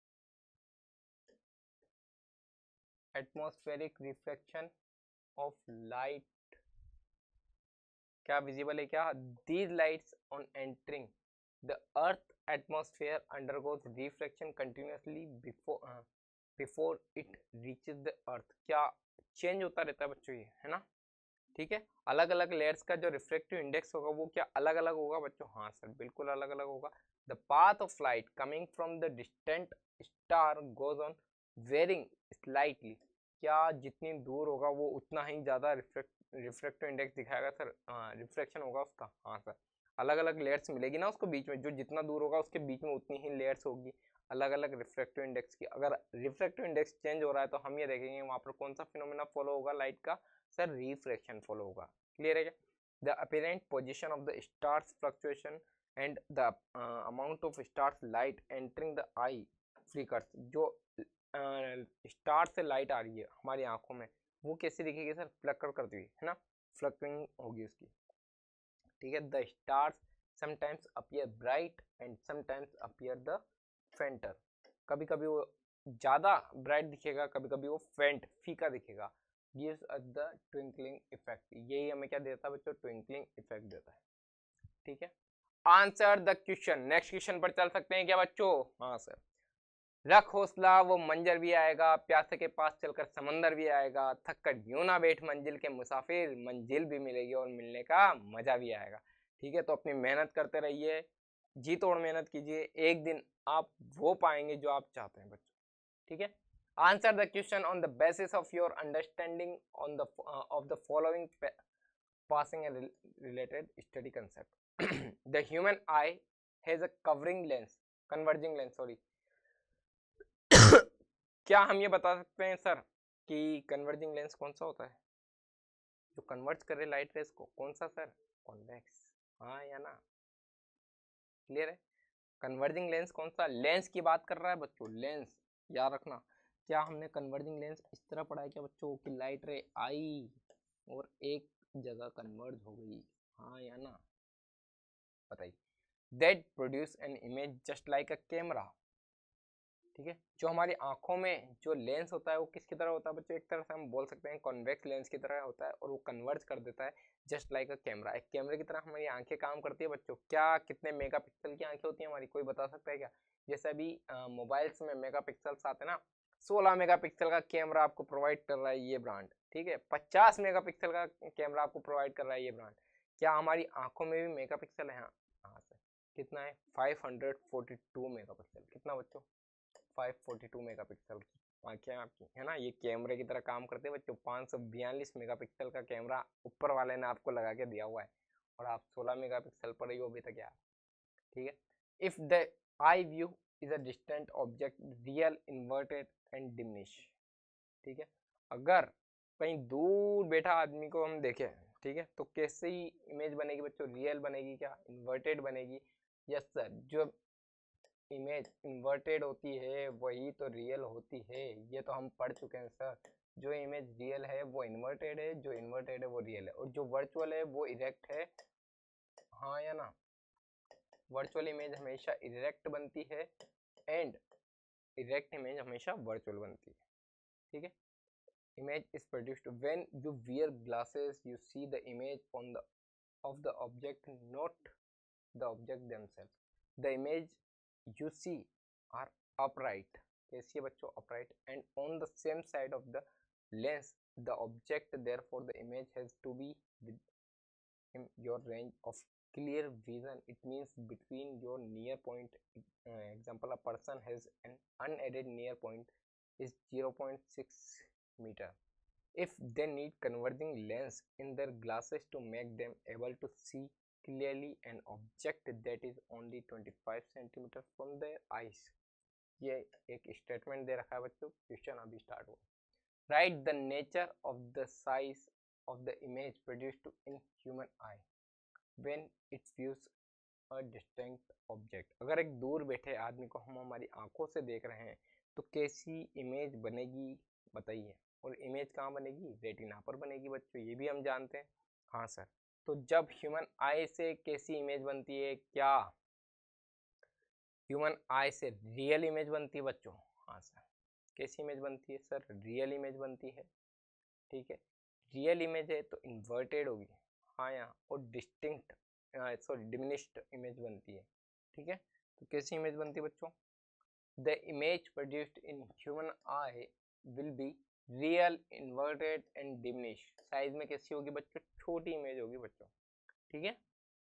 Speaker 1: एटमॉस्फेरिक रिफ्लेक्शन ऑफ लाइट, क्या विजिबल है क्या, these lights on entering the earth atmosphere undergoes reflection continuously before before it reaches the earth, क्या change होता रहता है बच्चों ये, है ना, ठीक है, अलग अलग लेयर्स का जो रिफ्रैक्टिव इंडेक्स होगा वो क्या अलग अलग होगा बच्चों, हाँ सर बिल्कुल अलग अलग होगा। The path of light coming from the distant star goes on varying slightly, क्या जितनी दूर होगा वो उतना ही ज्यादा रिफ्लेक्ट रिफ्रैक्टिव इंडेक्स दिखाएगा सर, रिफ्लेक्शन होगा उसका, हाँ सर, अलग अलग लेयर्स मिलेगी ना उसको बीच में, जो जितना दूर होगा उसके बीच में उतनी ही लेयर्स होगी अलग अलग रिफ्रैक्टिव इंडेक्स की। अगर रिफ्रैक्टिव इंडेक्स चेंज हो रहा है तो हम ये देखेंगे वहां पर कौन सा फिनोमेना फॉलो होगा लाइट का, सर रिफ्रैक्शन फॉलो होगा, क्लियर है क्या। The apparent position of the stars fluctuation and the amount of stars light entering the eye flickers, जो स्टार से लाइट आ रही है हमारी आंखों में वो कैसी दिखेगी सर, फ्लिकर करती हुई, है ना, फ्लिकरिंग होगी उसकी, ठीक है। The stars sometimes appear bright and sometimes appear the fainter, कभी कभी वो ज्यादा ब्राइट दिखेगा, कभी कभी वो फेंट फीका दिखेगा, gives us the twinkling effect, यही हमें क्या देता है बच्चों, ट्विंकलिंग इफेक्ट देता है, ठीक है। Answer the question, next question पर चल सकते हैं क्या बच्चों, हाँ सर, रख हौसला वो मंजर भी आएगा, प्यासे के पास चलकर समंदर भी आएगा, थक कर यूं ना बैठ मंजिल के मुसाफिर, मंजिल भी मिलेगी और मिलने का मजा भी आएगा, ठीक है। तो अपनी मेहनत करते रहिए, जी तोड़ मेहनत कीजिए, एक दिन आप वो पाएंगे जो आप चाहते हैं बच्चों, ठीक है। Answer the question on the basis of your understanding on the uh, of the following passing and related study concept. The human eye has a covering lens, converging lens, sorry. क्या हम ये बता सकते हैं सर कि converging lens कौन सा होता है, जो कन्वर्ज करे लाइट रेस को, कौन सा सर, कॉन्वेक्स, हाँ या ना, क्लियर है। कन्वर्जिंग लेंस कौन सा, लेंस की बात कर रहा है बच्चों, लेंस याद रखना। क्या हमने कन्वर्जिंग लेंस इस तरह पढ़ा है क्या बच्चों कि लाइट रे आई और एक जगह कन्वर्ज हो गई, हाँ या ना, बताइए। That produce an image just like a camera, ठीक है। जो हमारी आंखों में जो लेंस होता है वो किसकी तरह होता है बच्चों, एक तरह से हम बोल सकते हैं कॉन्वेक्स लेंस की तरह होता है और वो कन्वर्ज कर देता है जस्ट लाइक अ कैमरा। एक कैमरे की तरह हमारी आंखें काम करती है बच्चों। क्या कितने मेगापिक्सल की आंखें होती है हमारी, कोई बता सकता है क्या? जैसे अभी मोबाइल्स में मेगापिक्सल्स आते हैं ना, सोलह मेगापिक्सल का कैमरा आपको प्रोवाइड कर रहा है ये ब्रांड, ठीक है, पचास मेगापिक्सल का कैमरा आपको प्रोवाइड कर रहा है ये ब्रांड। क्या हमारी आंखों में भी मेगापिक्सल है? हाँ सर, कितना है? Five hundred forty two megapixel. कितना बच्चों? फाइव फोर्टी टू मेगापिक्सल की आंखें आपकी, है ना। ये कैमरे की तरह काम करते हैं बच्चों। पाँच सौ बयालीस मेगापिक्सल का कैमरा ऊपर वाले ने आपको लगा के दिया हुआ है और आप सोलह मेगापिक्सल पर ही हो अभी तक यार, ठीक है। If the eye view is a distant object real inverted and diminish, ठीक है। अगर कहीं दूर बैठा आदमी को हम देखें, ठीक है, तो कैसे ही इमेज बनेगी बच्चों? रियल बनेगी क्या इन्वर्टेड बनेगी? यस सर, जो इमेज इन्वर्टेड होती है वही तो रियल होती है, ये तो हम पढ़ चुके हैं सर। जो इमेज रियल है वो इन्वर्टेड है, जो इन्वर्टेड है वो रियल है, और जो वर्चुअल है वो इरेक्ट है, हाँ या ना। वर्चुअल इमेज हमेशा इरेक्ट बनती है एंड इरेक्ट इमेज हमेशा वर्चुअल बनती है, ठीक है। image is produced when you wear glasses, you see the image on the of the object, not the object themselves. The image you see are upright, कैसी है बच्चों? upright, and on the same side of the lens the object, therefore the image has to be within your range of clear vision. It means between your near point, uh, example a person has an unaided near point is zero point six meter. If they need converging lens in their glasses to make them able to see clearly an object that is only twenty-five centimeter from their eyes. ये एक statement दे रखा है बच्चों, question अभी start हुआ। Write the nature of the size of the image produced in human eye when it views a distinct object. अगर एक दूर बैठे आदमी को हम हमारी आंखों से देख रहे हैं तो कैसी इमेज बनेगी बताइए। और इमेज कहाँ बनेगी? रेटिना पर बनेगी बच्चों, ये भी हम जानते हैं। हाँ सर, तो जब ह्यूमन आई से कैसी इमेज बनती है? क्या ह्यूमन आई से रियल इमेज बनती है बच्चों? हाँ सर, कैसी इमेज बनती है सर? रियल इमेज बनती है, ठीक है। रियल इमेज है तो इन्वर्टेड होगी, हाँ यहाँ, और डिस्टिंक्ट सॉरी डिमिनिश्ड इमेज बनती है, ठीक है। तो कैसी इमेज बनती है बच्चों? The image produced in human eye will be real inverted and diminish. Size में कैसी होगी बच्चों? छोटी इमेज होगी बच्चों, ठीक है।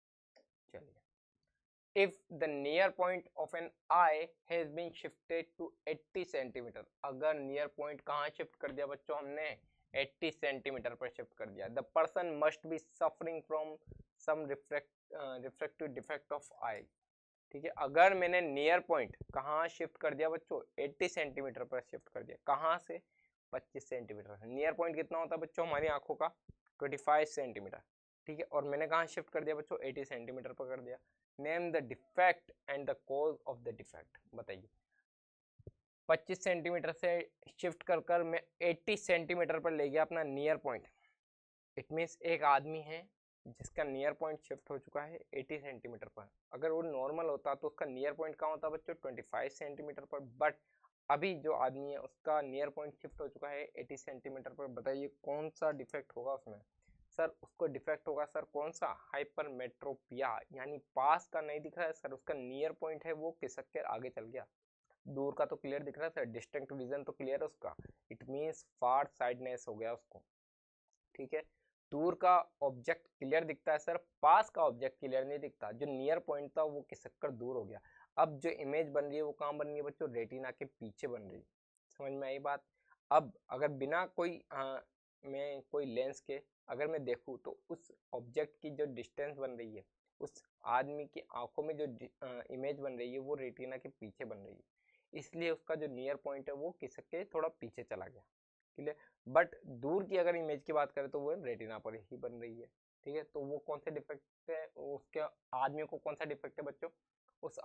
Speaker 1: चलिए, if the near point of an eye has been shifted to eighty centimetre, अगर नियर पॉइंट कहाँ शिफ्ट कर दिया बच्चों हमने? एट्टी सेंटीमीटर पर शिफ्ट कर दिया। The person must be suffering from some refract refractive defect of eye, ठीक है। अगर मैंने नियर पॉइंट कहाँ शिफ्ट कर दिया बच्चों? अस्सी सेंटीमीटर पर शिफ्ट कर दिया। कहाँ से? पच्चीस सेंटीमीटर। नियर पॉइंट कितना होता है बच्चों हमारी आंखों का? पच्चीस सेंटीमीटर, ठीक है। और मैंने कहाँ शिफ्ट कर दिया बच्चों? अस्सी सेंटीमीटर पर कर दिया। Name the defect and the cause of the defect, बताइए। पच्चीस सेंटीमीटर से शिफ्ट कर कर मैं अस्सी सेंटीमीटर पर ले गया अपना नियर पॉइंट। इट मीन्स एक आदमी है जिसका नियर पॉइंट शिफ्ट हो चुका है अस्सी सेंटीमीटर पर। अगर वो नॉर्मल होता तो उसका नियर पॉइंट कहाँ होता बच्चों? पच्चीस सेंटीमीटर पर। बट अभी जो आदमी है उसका नियर पॉइंट शिफ्ट हो चुका है अस्सी सेंटीमीटर पर। बताइए कौन सा डिफेक्ट होगा उसमें? सर उसको डिफेक्ट होगा सर कौन सा? हाइपरमेट्रोपिया, यानी पास का नहीं दिख रहा है सर, उसका नियर पॉइंट है वो खिसक कर आगे चल गया। दूर का तो क्लियर दिख रहा है सर, डिस्टिंक्ट विजन तो क्लियर है उसका। इट मीन्स फार साइडनेस हो गया उसको, ठीक है। दूर का ऑब्जेक्ट क्लियर दिखता है सर, पास का ऑब्जेक्ट क्लियर नहीं दिखता। जो नियर पॉइंट था वो खिसक कर दूर हो गया। अब जो इमेज बन रही है वो कहाँ बन रही है बच्चों? रेटिना के पीछे बन रही है। समझ में आई बात? अब अगर बिना कोई आ, मैं कोई लेंस के अगर मैं देखूँ तो उस ऑब्जेक्ट की जो डिस्टेंस बन रही है, उस आदमी की आंखों में जो इमेज बन रही है वो रेटिना के पीछे बन रही है, इसलिए उसका जो नियर पॉइंट है वो खिसक के थोड़ा पीछे चला गया, क्लियर। बट दूर की अगर इमेज की बात करें तो वो रेटिना पर ही बन रही है, ठीक है। तो वो कौन से डिफेक्ट है? उसके आदमी को कौन सा डिफेक्ट है बच्चों?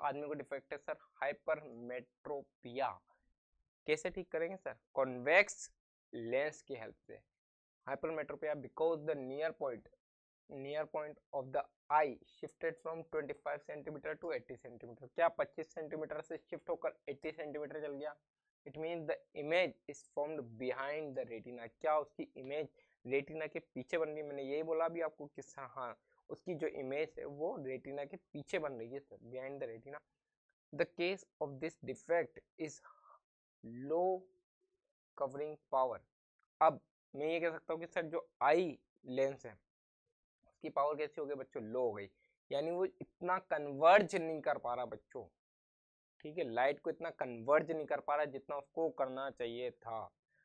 Speaker 1: आदमी को डिफेक्ट है सर हाइपरमेट्रोपिया। कैसे ठीक करेंगे सर? कॉन्वेक्स लेंस की हेल्प से। Hypermetropia because the near point near point of the eye shifted from पच्चीस सेंटीमीटर टू अस्सी सेंटीमीटर। क्या पच्चीस सेंटीमीटर से शिफ्ट होकर अस्सी सेंटीमीटर चल गया? It mean the image is formed behind the retina. क्या उसकी इमेज रेटिना के पीछे बन रही है? मैंने यही बोला भी आपको कि हाँ, उसकी जो इमेज है वो रेटिना के पीछे बन रही है sir, behind the retina. The case of this defect is low converging power. अब मैं ये कह सकता हूँ कि सर जो आई लेंस है उसकी पावर कैसी हो गई बच्चों? लो हो गई, यानी वो इतना कन्वर्ज नहीं कर पा रहा बच्चों, ठीक है, लाइट को इतना कन्वर्ज नहीं कर पा रहा जितना उसको करना चाहिए था।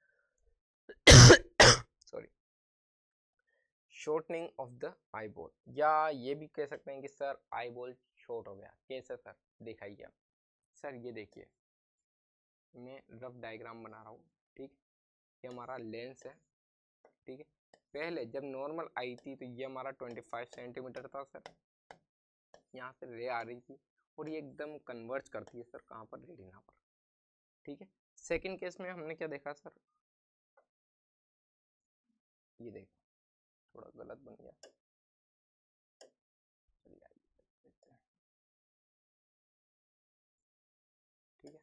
Speaker 1: Sorry, shortening of the eyeball, या ये भी कह सकते हैं कि सर आई बॉल शॉर्ट हो गया। कैसे सर? दिखाइए आप। सर ये देखिए, मैं रफ डायग्राम बना रहा हूँ, ठीक, ये हमारा लेंस है, ठीक है। पहले जब नॉर्मल आई थी तो ये हमारा पच्चीस सेंटीमीटर था सर, यहाँ से रे आ रही थी और ये एकदम कन्वर्ज करती है सर कहाँ पर? रेटिना पर, ठीक है। सेकंड केस में हमने क्या देखा सर? ये देखो थोड़ा गलत बन गया, ठीक है।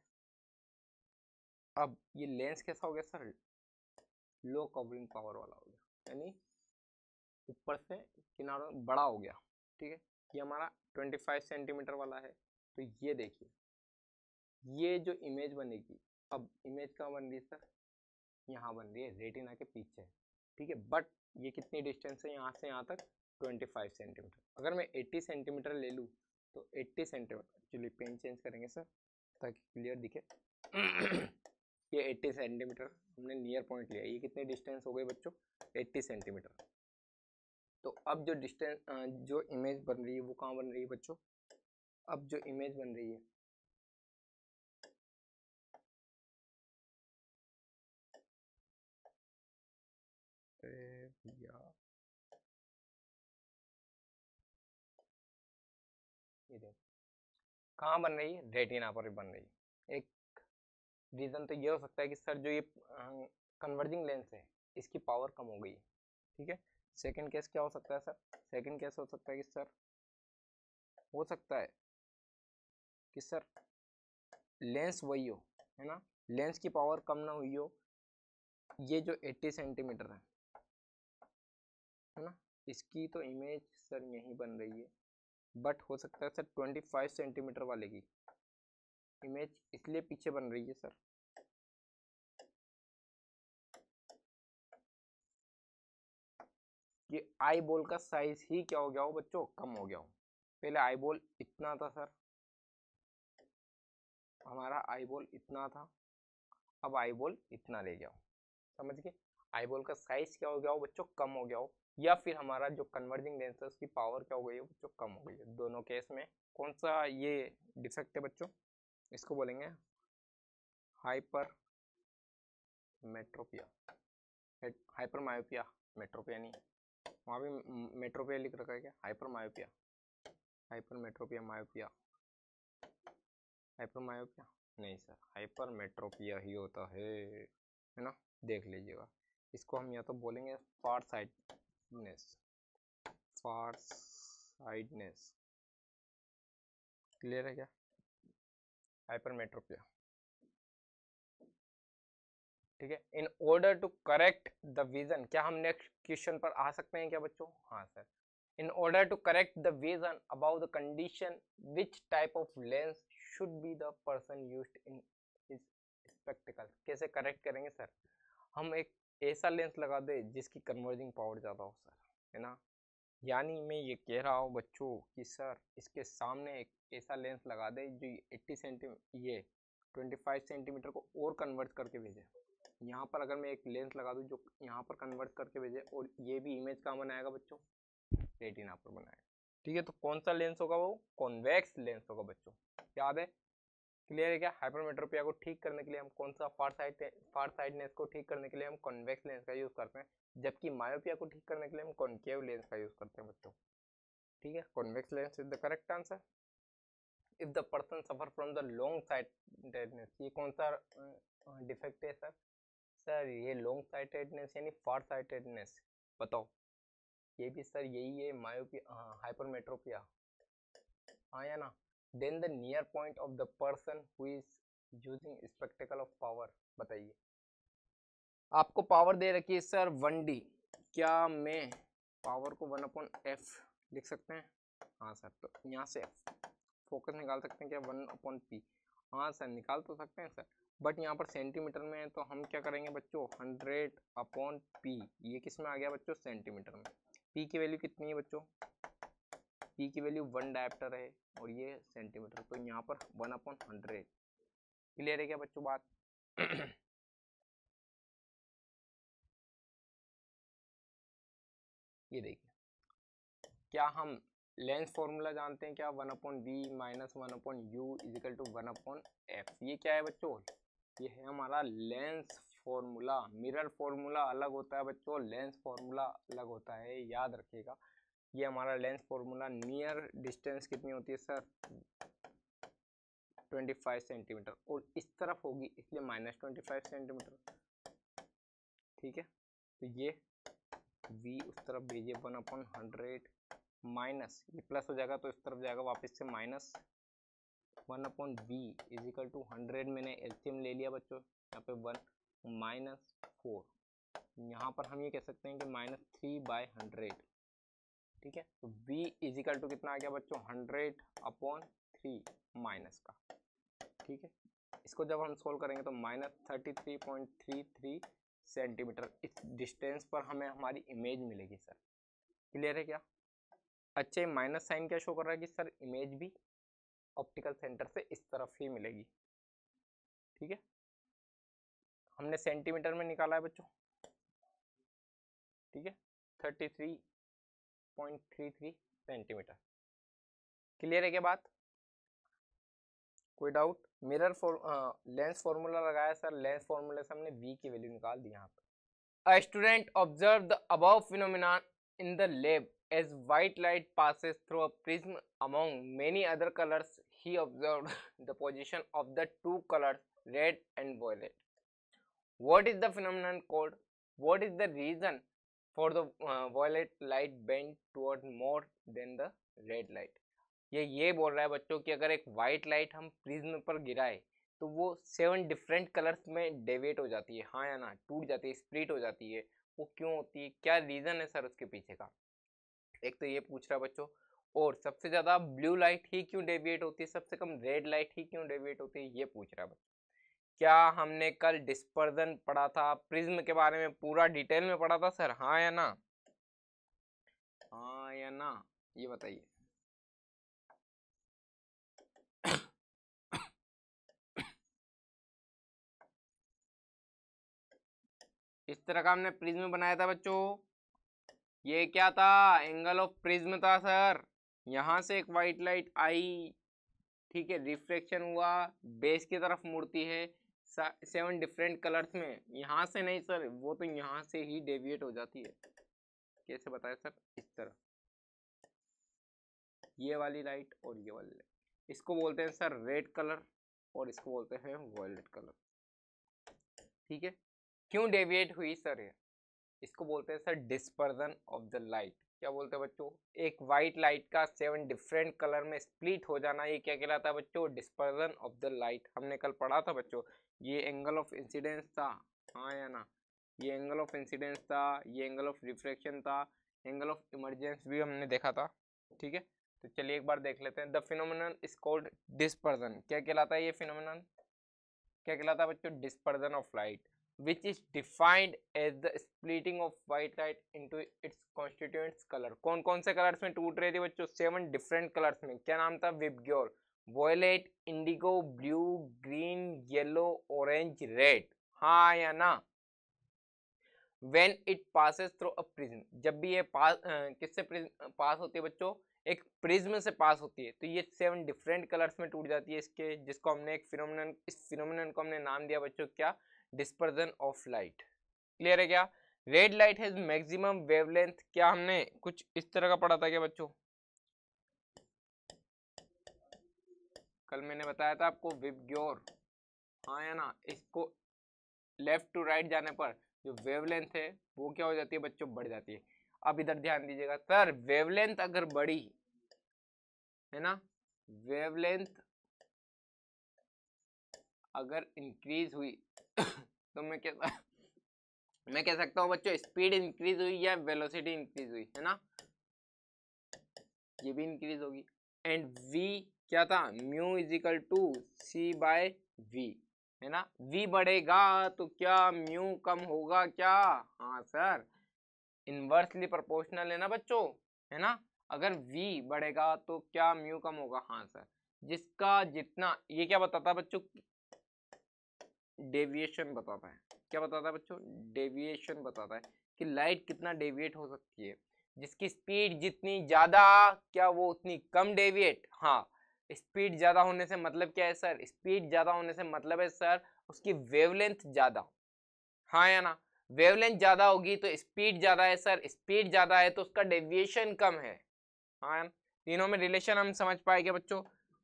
Speaker 1: अब ये लेंस कैसा हो गया सर? लो कवरिंग पावर वाला हो गया, यानी ऊपर से किनारों बड़ा हो गया, ठीक है। ये हमारा पच्चीस सेंटीमीटर वाला है, तो ये देखिए ये जो इमेज बनेगी, अब इमेज कहाँ बन रही है सर? यहाँ बन रही है रेटिना के पीछे, ठीक है। बट ये कितनी डिस्टेंस है यहाँ से यहाँ तक? पच्चीस सेंटीमीटर। अगर मैं अस्सी सेंटीमीटर ले लूँ तो अस्सी सेंटीमीटर, एक्चुअली पेन चेंज करेंगे सर ताकि क्लियर दिखे। ये अस्सी सेंटीमीटर हमने नियर पॉइंट लिया, ये कितनी डिस्टेंस हो गई बच्चों? अस्सी सेंटीमीटर। तो अब जो डिस्टेंस जो इमेज बन रही है वो कहाँ बन रही है बच्चों? अब जो इमेज बन रही है भैया, ये देखो कहाँ बन रही है? रेटिना पर बन रही है। एक रीजन तो ये हो सकता है कि सर जो ये कन्वर्जिंग लेंस है इसकी पावर कम हो गई, ठीक है। सेकंड केस क्या हो सकता है सर? सेकंड केस हो सकता है कि सर हो सकता है कि सर लेंस वही हो, है ना, लेंस की पावर कम ना हुई हो। ये जो अस्सी सेंटीमीटर है है ना, इसकी तो इमेज सर यहीं बन रही है, बट हो सकता है सर पच्चीस सेंटीमीटर वाले की इमेज इसलिए पीछे बन रही है सर कि आई बॉल का साइज ही क्या हो गया हो बच्चों? कम हो गया हो। पहले आई बॉल इतना था सर, हमारा आई बॉल इतना था, अब आई बॉल इतना ले गया हो, समझ गए? आई बॉल का साइज क्या हो गया हो बच्चों? कम हो गया हो, या फिर हमारा जो कन्वर्जिंग लेंस है उसकी पावर क्या हो गई है बच्चों? कम हो गई है। दोनों केस में कौन सा ये डिफेक्ट है बच्चों? इसको बोलेंगे hypermetropia, hyper myopia, metropia नहीं, वहाँ भी मेट्रोपिया लिख रखा है क्या? Hyper myopia, hypermetropia, myopia, hyper myopia नहीं सर, हाइपर मेट्रोपिया ही होता है है ना, देख लीजिएगा। इसको हम या तो बोलेंगे far sightedness, far sightedness, clear है क्या? हाइपर मेट्रोपिया, ठीक है। In order to correct the vision, क्या हम नेक्स्ट क्वेश्चन पर आ सकते हैं क्या बच्चों? हाँ sir. In order to correct the vision about the condition which type of lens should be the person used in his spectacle. कैसे करेक्ट करेंगे सर? हम एक ऐसा लेंस लगा दे जिसकी कन्वर्जिंग पावर ज़्यादा हो सर, है ना। यानी मैं ये कह रहा हूँ बच्चों कि सर इसके सामने एक ऐसा लेंस लगा दे जो अस्सी सेंटीमीटर ये पच्चीस सेंटीमीटर को और कन्वर्ट करके भेजे। यहाँ पर अगर मैं एक लेंस लगा दूँ जो यहाँ पर कन्वर्ट करके भेजे, और ये भी इमेज कहाँ बनाएगा बच्चों? रेटिना पर बनाएगा, ठीक है। तो कौन सा लेंस होगा? वो कॉन्वेक्स लेंस होगा बच्चों, याद है? क्लियर है क्या? हाइपरमेट्रोपिया को ठीक करने के लिए हम कौन सा फार साइड फार साइडनेस को ठीक करने के लिए हम कॉन्वेक्स लेंस का यूज करते हैं, जबकि मायोपिया को ठीक करने के लिए हम कॉनकेव लेंस का यूज करते हैं बच्चों, ठीक है। Convex lens is the correct answer. If the person suffer from the long sightedness, ये कौन सा डिफेक्ट है सर? सर ये लॉन्ग साइटेडनेस यानी फार साइटेडनेस, बताओ। ये भी सर यही है, मायोपिया, हाइपरमेट्रोपिया, हाँ या ना। Then the near point of the person who is using spectacle of power, बताइए। आपको पावर दे रखी है सर वन डी, क्या मैं पावर को वन अपॉन एफ लिख सकते हैं? हाँ सर, तो यहाँ से फोकस निकाल सकते हैं क्या? वन अपॉन पी, हाँ सर निकाल तो सकते हैं सर, बट यहाँ पर सेंटीमीटर में है तो हम क्या करेंगे बच्चों, हंड्रेड अपॉन पी। ये किस में आ गया बच्चों? सेंटीमीटर में। पी की वैल्यू कितनी है बच्चों? पी की वैल्यू वन डायप्टर है और ये सेंटीमीटर, तो यहाँ पर वन अपॉन हंड्रेड। क्लियर है क्या बच्चों बात? ये देखिए, क्या हम लेंस फॉर्मूला जानते हैं क्या? One upon v minus one upon u equal to one upon f. ये क्या है बच्चों? ये है हमारा लेंस फॉर्मूला। मिरर फॉर्मूला अलग होता है बच्चों, लेंस फॉर्मूला अलग होता है, याद रखिएगा। ये हमारा लेंस फॉर्मूला, नियर डिस्टेंस कितनी होती है सर? पच्चीस सेंटीमीटर, और इस तरफ होगी इसलिए माइनस ट्वेंटी फाइव सेंटीमीटर। ठीक है, तो ये v उस तरफ भेजिए वन अपॉन हंड्रेड माइनस, ये प्लस हो जाएगा तो इस तरफ जाएगा वापस से minus one upon v equal to hundred. मैंने एलसीएम ले लिया बच्चों, यहाँ पे वन माइनस फोर, यहाँ पर हम ये कह सकते हैं कि माइनस थ्री बाई हंड्रेड। ठीक है, तो v इजिकल टू कितना आ गया बच्चों? हंड्रेड अपॉन थ्री माइनस का। ठीक है, इसको जब हम सोल्व करेंगे तो minus thirty three point three three centimetre इस डिस्टेंस पर हमें हमारी इमेज मिलेगी सर। क्लियर है क्या? अच्छे, माइनस साइन क्या शो कर रहा है कि सर इमेज भी ऑप्टिकल सेंटर से इस तरफ ही मिलेगी। ठीक है, हमने सेंटीमीटर में निकाला है बच्चों। ठीक है, thirty three point three three centimetre. Clear है क्या बात? कोई doubt? Mirror for lens formula लगाया सर, लेंस फॉर्मूले से हमने v की वैल्यू निकाल दी यहाँ पर। A student observed the above phenomenon in the lab. As white light passes through a prism among many other colors, he observed the position of the two colors red and violet. What is the phenomenon called? What is the reason for the uh, violet light bent toward more than the red light? ये ये बोल रहा है बच्चों कि अगर एक white light हम प्रिज्म पर गिराए तो वो सेवन डिफरेंट कलर्स में डेविएट हो जाती है, हाँ या ना, टूट जाती है, स्प्लिट हो जाती है। वो क्यों होती है, क्या रीजन है सर उसके पीछे का? एक तो ये पूछ रहा है बच्चों, और सबसे ज्यादा ब्लू लाइट ही क्यों डेविएट होती है, सबसे कम रेड लाइट ही क्यों डेविएट होती है, ये पूछ रहा है बच्चों। क्या हमने कल डिस्पर्जन पढ़ा था, प्रिज्म के बारे में पूरा डिटेल में पढ़ा था सर, हाँ या ना? हाँ या ना, ये बताइए। इस तरह का हमने प्रिज्म बनाया था बच्चों। ये क्या था? एंगल ऑफ प्रिज्म था सर। यहाँ से एक वाइट लाइट आई, ठीक है, रिफ्लेक्शन हुआ, बेस की तरफ मुड़ती है सेवन डिफरेंट कलर्स में। यहाँ से नहीं सर, वो तो यहाँ से ही डेविएट हो जाती है। कैसे बताया सर? इस तरह, ये वाली लाइट और ये वाली लाइट, इसको बोलते हैं सर रेड कलर और इसको बोलते हैं वॉयलेट कलर। ठीक है, क्यों डेविएट हुई सर ये? इसको बोलते हैं sir dispersion of the light. क्या बोलते हैं बच्चों? एक वाइट लाइट का सेवन डिफरेंट कलर में स्प्लिट हो जाना, ये क्या कहलाता है बच्चों? Dispersion of the light. हमने कल पढ़ा था बच्चों, ये एंगल ऑफ इंसिडेंस था, हाँ या ना? ये एंगल ऑफ इंसिडेंस था, ये एंगल ऑफ रिफ्लेक्शन था, एंगल ऑफ इमरजेंस भी हमने देखा था। ठीक है, तो चलिए एक बार देख लेते हैं। The phenomenon is called dispersion. क्या कहलाता है ये फिनोमिनन? क्या कहलाता है बच्चों? Dispersion of light, which is defined as the splitting of white light into its constituents color। कौन कौन से कलर्स में टूट रही थी बच्चों? सेवन डिफरेंट कलर्स में। क्या नाम था? VIBGYOR, violet, indigo, blue, green, yellow, orange, red, हाँ या ना? When it passes through a prism, जब भी ये पास किससे पास होती है बच्चों? एक प्रिज्म से पास होती है, तो ये सेवन डिफरेंट कलर्स में टूट जाती है इसके, जिसको हमने एक फिनोमिनन, इस फिनोमिनन को हमने नाम दिया बच्चों क्या? Dispersion of light. क्लियर है क्या? Red light has maximum wavelength. क्या हमने कुछ इस तरह का पढ़ा था क्या बच्चों? कल मैंने बताया था आपको विबग्योर, हाँ या ना। इसको लेफ्ट टू राइट जाने पर जो वेवलेंथ है वो क्या हो जाती है बच्चों, बढ़ जाती है। अब इधर ध्यान दीजिएगा सर, वेवलेंथ अगर बढ़ी है ना, वेवलेंथ अगर इंक्रीज हुई तो मैं क्या मैं कह सकता हूँ बच्चों, स्पीड इंक्रीज हुई या वेलोसिटी इंक्रीज हुई, है ना, ये भी इंक्रीज होगी। एंड v क्या था, mu is equal to c by v, है ना। v बढ़ेगा तो क्या म्यू कम होगा क्या, हाँ सर, इनवर्सली प्रोपोर्शनल है ना बच्चों, है ना। अगर v बढ़ेगा तो क्या म्यू कम होगा, हाँ सर। जिसका जितना, ये क्या बताता है बच्चों, डेविएशन बताता है। क्या बताता है बच्चों, डेविएशन बताता है कि लाइट कितना डेविएट हो सकती है। जिसकी स्पीड जितनी ज्यादा, क्या वो उतनी कम डेविएट, हाँ। स्पीड ज्यादा होने से मतलब क्या है सर, स्पीड ज्यादा होने से मतलब है सर उसकी वेवलेंथ ज्यादा, हाँ या ना। वेवलेंथ ज्यादा होगी तो स्पीड ज्यादा है सर, स्पीड ज्यादा है तो उसका डेविएशन कम है, हाँ। तीनों में रिलेशन हम समझ पाएंगे बच्चों।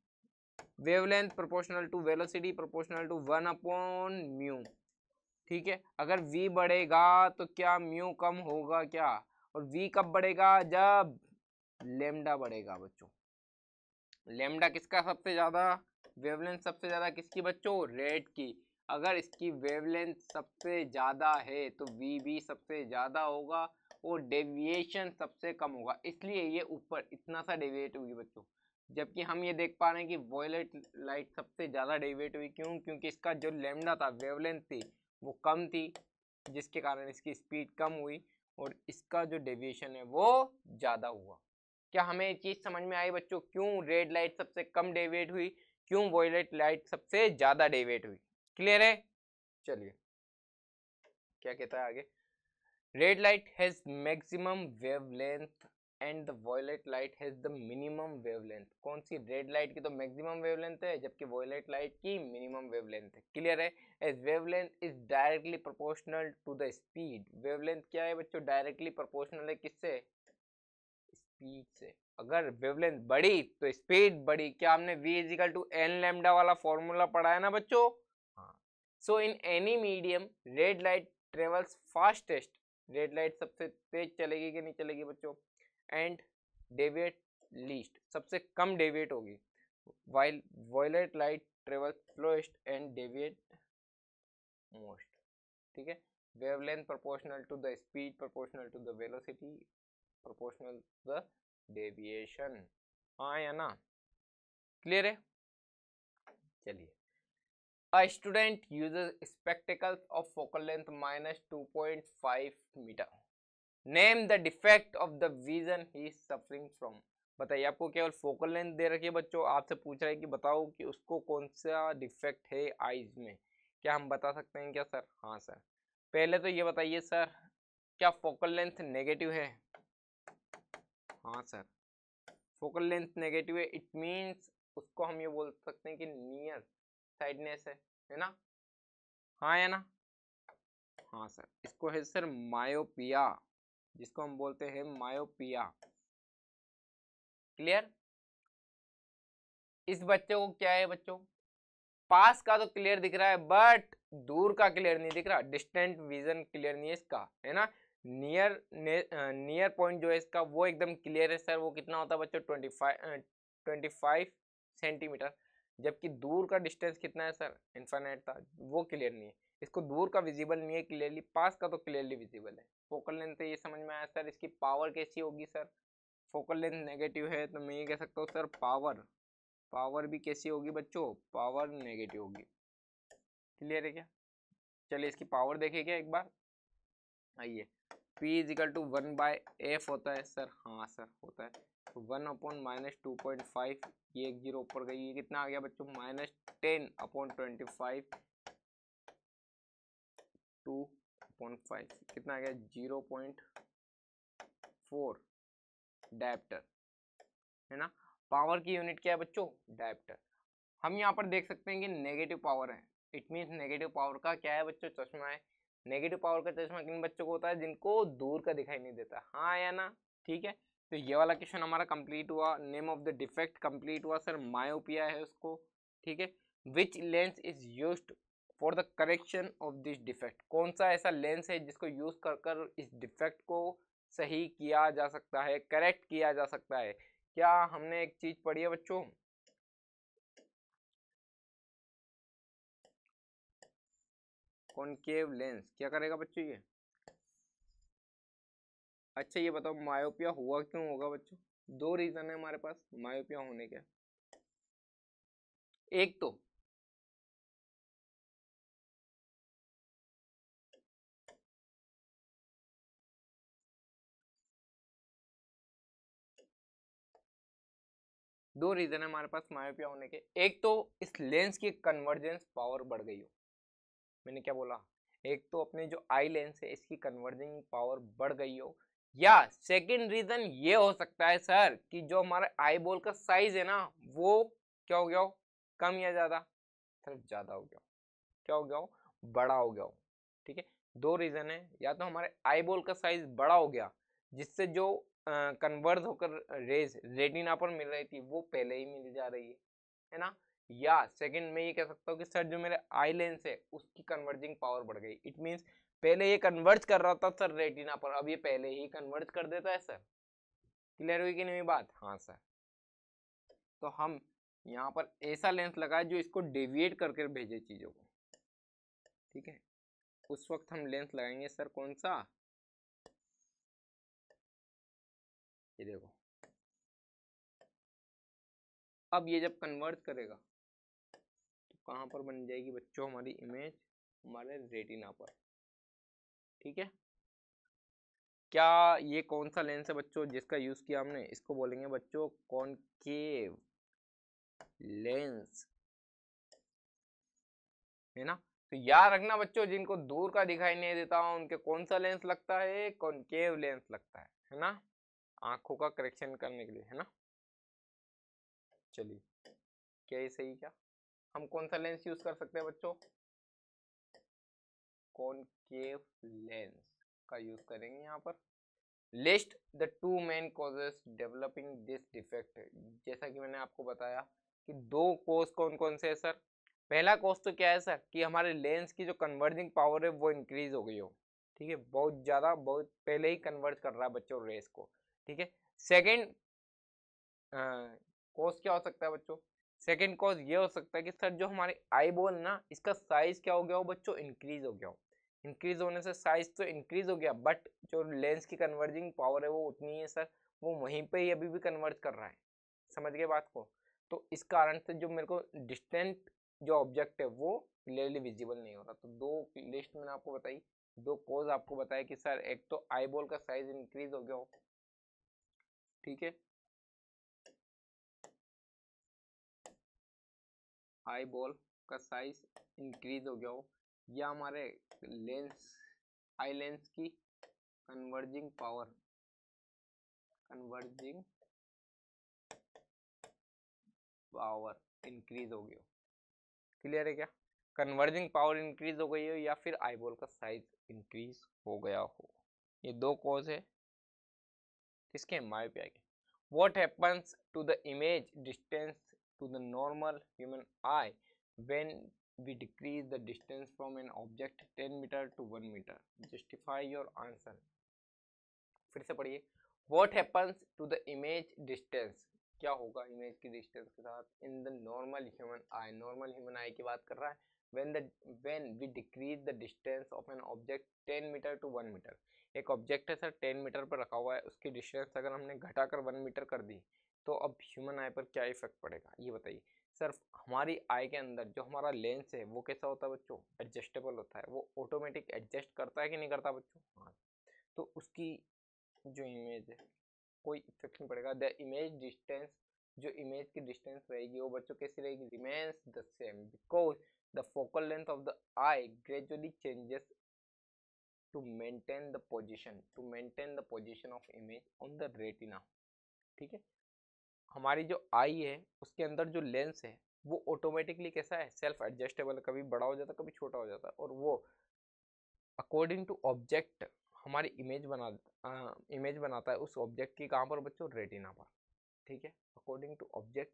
Speaker 1: Wavelength proportional to velocity proportional to one upon mu, ठीक है। अगर v बढ़ेगा तो क्या म्यू कम होगा क्या, और v कब बढ़ेगा, जब लेमडा बढ़ेगा बच्चों। लेमडा किसका सबसे ज्यादा, वेवलेंथ सबसे ज्यादा किसकी बच्चों, रेड की। अगर इसकी वेवलेंथ सबसे ज्यादा है तो v भी सबसे ज्यादा होगा और डेविएशन सबसे कम होगा, इसलिए ये ऊपर इतना सा डेविएट होगी बच्चों। जबकि हम ये देख पा रहे हैं कि वॉयलेट लाइट सबसे ज्यादा डेविएट हुई, क्यों, क्योंकि इसका जो लेमडा था, वेवलेंथ थी, वो कम थी, जिसके कारण इसकी स्पीड कम हुई और इसका जो डेविएशन है वो ज्यादा हुआ। क्या हमें ये चीज समझ में आई बच्चों, क्यों रेड लाइट सबसे कम डेविएट हुई, क्यों वॉयलेट लाइट सबसे ज्यादा डेविएट हुई, क्लियर है। चलिए क्या कहता है आगे, red light has maximum wavelength and the violet light has the minimum wavelength. कौन सी, रेड लाइट की तो मैक्सिमम वेवलेंथ है जबकि वॉयलेट लाइट की मिनिमम वेवलेंथ है, क्लियर है। As wavelength is directly proportional to the speed, wavelength क्या है बच्चों, डायरेक्टली प्रोपोर्शनल है किससे, स्पीड से। अगर वेवलेंथ बढ़ी तो स्पीड बढ़ी, क्या हमने v is equal to n lambda वाला फॉर्मूला पढ़ा है ना बच्चों, हाँ। So in any medium red light travels fastest, red light सबसे तेज चलेगी कि नहीं चलेगी बच्चों, एंड डेविएट लीस्ट, सबसे कम डेविएट होगी, while violet light travels slowest and deviate most, ठीक है। wavelength proportional to the speed proportional to the velocity proportional to the deviation, हाँ या ना, क्लियर है। चलिए, a student uses spectacles of focal length minus two point five meter, name the defect of the vision he is suffering from। बताइए, आपको केवल focal length दे रखी है बच्चों, आपसे पूछ रहा है कि बताओ कि उसको कौन सा डिफेक्ट है आईज में, क्या हम बता सकते हैं क्या सर, हाँ सर। पहले तो ये बताइए सर, क्या फोकल लेंथ नेगेटिव है, हाँ सर। फोकल लेंथ नेगेटिव है, इट मींस उसको हम ये बोल सकते हैं कि नियर साइडनेस है है ना, हाँ या ना, हाँ सर। इसको है सर मायोपिया, जिसको हम बोलते हैं मायोपिया, क्लियर। इस बच्चे को क्या है बच्चों, पास का तो क्लियर दिख रहा है बट दूर का क्लियर नहीं दिख रहा, डिस्टेंट विजन क्लियर नहीं है इसका, है ना। नियर नियर पॉइंट जो है इसका वो एकदम क्लियर है सर, वो कितना होता है बच्चों, twenty five twenty five centimetre, जबकि दूर का डिस्टेंस कितना है सर, इन्फाइनाइट था, वो क्लियर नहीं है। इसको दूर का विजिबल नहीं है क्लियरली, पास का तो क्लियरली विजिबल है। फोकल लेंथ से ये समझ में आया सर, इसकी पावर कैसी होगी सर, फोकल लेंथ नेगेटिव है तो मैं ये कह सकता हूँ सर पावर, पावर भी कैसी होगी बच्चों, पावर नेगेटिव होगी, क्लियर है क्या। चलिए इसकी पावर देखें क्या एक बार, आइए। P is equal to one by f होता है सर, हाँ सर होता है, तो one upon minus two point five, ये एक जीरो ऊपर गई, ये कितना आ गया बच्चों, minus ten upon twenty five, two upon five कितना आ गया, जीरो पॉइंट फोर डायप्टर, है ना। पावर की यूनिट क्या है बच्चों, डायप्टर। हम यहाँ पर देख सकते हैं कि नेगेटिव पावर है, इट मीन्स नेगेटिव पावर का क्या है बच्चों, चश्मा है। नेगेटिव पावर का चश्मा किन बच्चों को होता है, जिनको दूर का दिखाई नहीं देता, हाँ या ना, ठीक है। तो ये वाला क्वेश्चन हमारा कंप्लीट हुआ, name of the defect complete हुआ सर, मायोपिया है उसको, ठीक है। Which lens is used for the correction of this defect, कौन सा ऐसा लेंस है जिसको यूज कर कर इस डिफेक्ट को सही किया जा सकता है, करेक्ट किया जा सकता है। क्या हमने एक चीज पढ़ी है बच्चों, कॉनकेव लेंस क्या करेगा बच्चों ये। अच्छा ये बताओ मायोपिया हुआ क्यों होगा बच्चों, दो रीजन है हमारे पास मायोपिया होने के। एक तो दो रीजन है हमारे पास मायोपिया होने के। एक तो इस लेंस की कन्वर्जेंस पावर बढ़ गई हो, मैंने क्या बोला, एक तो अपने जो आई लेंस है इसकी कन्वर्जिंग पावर बढ़ गई हो, या सेकंड रीजन ये हो सकता है सर कि जो हमारा आई बॉल का साइज है ना वो क्या हो गया हो, कम या ज्यादा, सिर्फ ज्यादा हो गया हो, क्या हो गया हो, बड़ा हो गया हो। ठीक है, दो रीजन है, या तो हमारे आई बॉल का साइज बड़ा हो गया जिससे जो कन्वर्ज होकर रेज रेटिना पर मिल रही थी वो पहले ही मिल जा रही है है ना, या सेकंड में ये कह सकता हूँ कि सर जो मेरे आई लेंस है उसकी कन्वर्जिंग पावर बढ़ गई। इट मींस पहले ये कन्वर्ज कर रहा था सर रेटिना पर, अब ये पहले ही कन्वर्ज कर देता है सर। क्लियर हुई कि नहीं बात, हाँ सर। तो हम यहाँ पर ऐसा लेंस लगाए जो इसको डेविएट करके भेजे चीजों को, ठीक है, उस वक्त हम लेंस लगाएंगे सर कौन सा, ये देखो। अब ये जब कन्वर्ज करेगा तो कहाँ पर बन जाएगी बच्चों हमारी इमेज, हमारे रेटिना पर। ठीक है, क्या ये कौन सा लेंस है बच्चों जिसका यूज किया हमने, इसको बोलेंगे बच्चों कॉनकेव लेंस, है ना। तो याद रखना बच्चों जिनको दूर का दिखाई नहीं देता उनके कौन सा लेंस लगता है, कॉनकेव लेंस लगता है है ना, आंखों का करेक्शन करने के लिए, है ना। चलिए क्या ये सही, क्या हम कौन सा लेंस यूज कर सकते हैं बच्चों, कॉनकेव लेंस का यूज करेंगे यहाँ पर। List the two main causes developing this defect, जैसा कि मैंने आपको बताया कि दो कोज कौन कौन से है सर। पहला कोज तो क्या है सर कि हमारे लेंस की जो कन्वर्जिंग पावर है वो इंक्रीज हो गई हो, ठीक है, बहुत ज्यादा, बहुत पहले ही कन्वर्ज कर रहा है बच्चों रेस को। ठीक है, सेकेंड कॉज क्या हो सकता है बच्चों, सेकेंड कॉज ये हो सकता है कि सर जो हमारे आई बॉल ना इसका साइज क्या हो गया हो बच्चों, इंक्रीज हो गया हो। इंक्रीज होने से साइज तो इंक्रीज हो गया बट जो लेंस की कन्वर्जिंग पावर है वो उतनी है सर, वो वहीं पे ही अभी भी कन्वर्ज कर रहा है। समझ गए बात को। तो इस कारण से जो मेरे को डिस्टेंट जो ऑब्जेक्ट है वो क्लियरली विजिबल नहीं हो रहा। तो दो लिस्ट मैंने आपको बताई, दो कॉज आपको बताया कि सर एक तो आई बॉल का साइज इंक्रीज हो गया हो, ठीक है, आई बॉल का साइज इंक्रीज हो गया हो, या हमारे लेंस आई लेंस की converging power converging power increase हो गई हो। क्लियर है क्या, कन्वर्जिंग पावर इंक्रीज हो गई हो या फिर आई बॉल का साइज इंक्रीज हो गया हो, ये दो कॉज है किसके, मायोपिया के। What happens to the image distance to the normal human eye when we decrease the distance from an object ten meter to one meter, justify your answer। फिर से पढ़िए, what happens to the image distance, क्या होगा image की distance के साथ in the normal human eye, normal human eye की बात कर रहा है, when the when we decrease the distance of an object ten meter to one meter, एक ऑब्जेक्ट है सर टेन मीटर पर रखा हुआ है, उसकी डिस्टेंस अगर हमने घटाकर वन मीटर कर दी तो अब ह्यूमन आई पर क्या इफेक्ट पड़ेगा ये बताइए। सर हमारी आई के अंदर जो हमारा लेंस है वो कैसा होता है बच्चों, एडजस्टेबल होता है, वो ऑटोमेटिक एडजस्ट करता है कि नहीं करता बच्चों, हाँ। तो उसकी जो इमेज है कोई इफेक्ट नहीं पड़ेगा। द इमेज डिस्टेंस, जो इमेज की डिस्टेंस रहेगी वो बच्चों कैसी रहेगी, remains the same because the focal length of the eye gradually changes to maintain the position to maintain the position of image on the retina. ठीक है, हमारी जो आई है उसके अंदर जो लेंस है वो ऑटोमेटिकली कैसा है, सेल्फ एडजस्टेबल, कभी बड़ा हो जाता है कभी छोटा हो जाता है, और वो अकॉर्डिंग टू ऑब्जेक्ट हमारी इमेज बना इमेज बनाता है उस ऑब्जेक्ट की, कहाँ पर बच्चों, रेटिना पर। ठीक है, अकॉर्डिंग टू ऑब्जेक्ट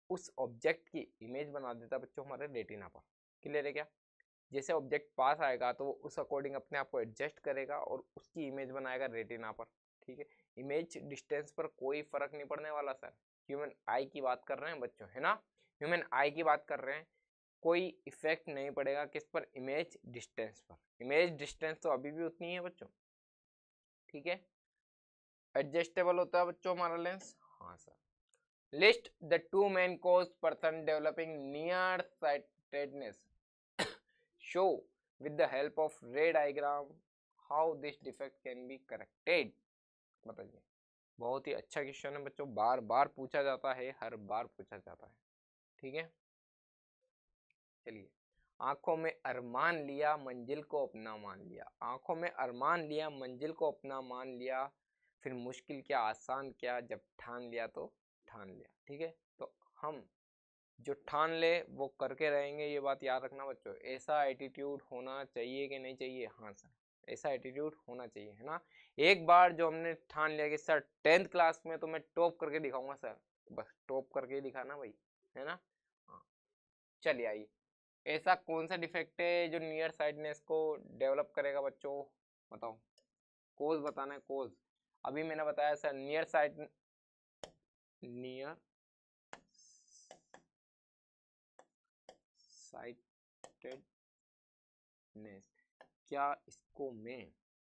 Speaker 1: उस ऑब्जेक्ट की इमेज बना देता है बच्चों हमारे रेटिना पर। क्लियर है क्या? जैसे ऑब्जेक्ट पास आएगा तो वो उस अकॉर्डिंग अपने आप को एडजस्ट करेगा और उसकी इमेज बनाएगा रेटिना पर। ठीक है, इमेज डिस्टेंस पर कोई फर्क नहीं पड़ने वाला सर। ह्यूमन आई की बात कर रहे हैं बच्चों, है ना, ह्यूमन आई की बात कर रहे हैं। कोई इफेक्ट नहीं पड़ेगा किस पर? इमेज डिस्टेंस पर। इमेज डिस्टेंस तो अभी भी उतनी है बच्चों। ठीक है, एडजस्टेबल होता है बच्चों हमारा लेंस। हाँ sir. List the two main cause person developing near sightedness, show with the help of ray diagram how this defect can be corrected. बताइए, बहुत ही अच्छा क्वेश्चन है बच्चों, बार बार पूछा जाता है, हर बार पूछा जाता है। ठीक है, चलिए। आंखों में अरमान लिया, मंजिल को अपना मान लिया। आंखों में अरमान लिया, मंजिल को अपना मान लिया, फिर मुश्किल क्या आसान क्या, जब ठान लिया तो ठान लिया। ठीक है, तो हम जो ठान ले वो करके रहेंगे, ये बात याद रखना बच्चों। ऐसा एटीट्यूड होना चाहिए कि नहीं चाहिए? हाँ सर, ऐसा एटीट्यूड होना चाहिए, है ना। एक बार जो हमने ठान लिया कि सर टेंथ क्लास में तो मैं टॉप करके दिखाऊंगा सर, बस टॉप करके ही दिखाना भाई, है ना। हाँ, चलिए आइए, ऐसा कौन सा डिफेक्ट है जो नियर साइडनेस को डेवलप करेगा बच्चों? बताओ, कोज बताना है, कोज। अभी मैंने बताया sir near side near sightedness, क्या इसको मैं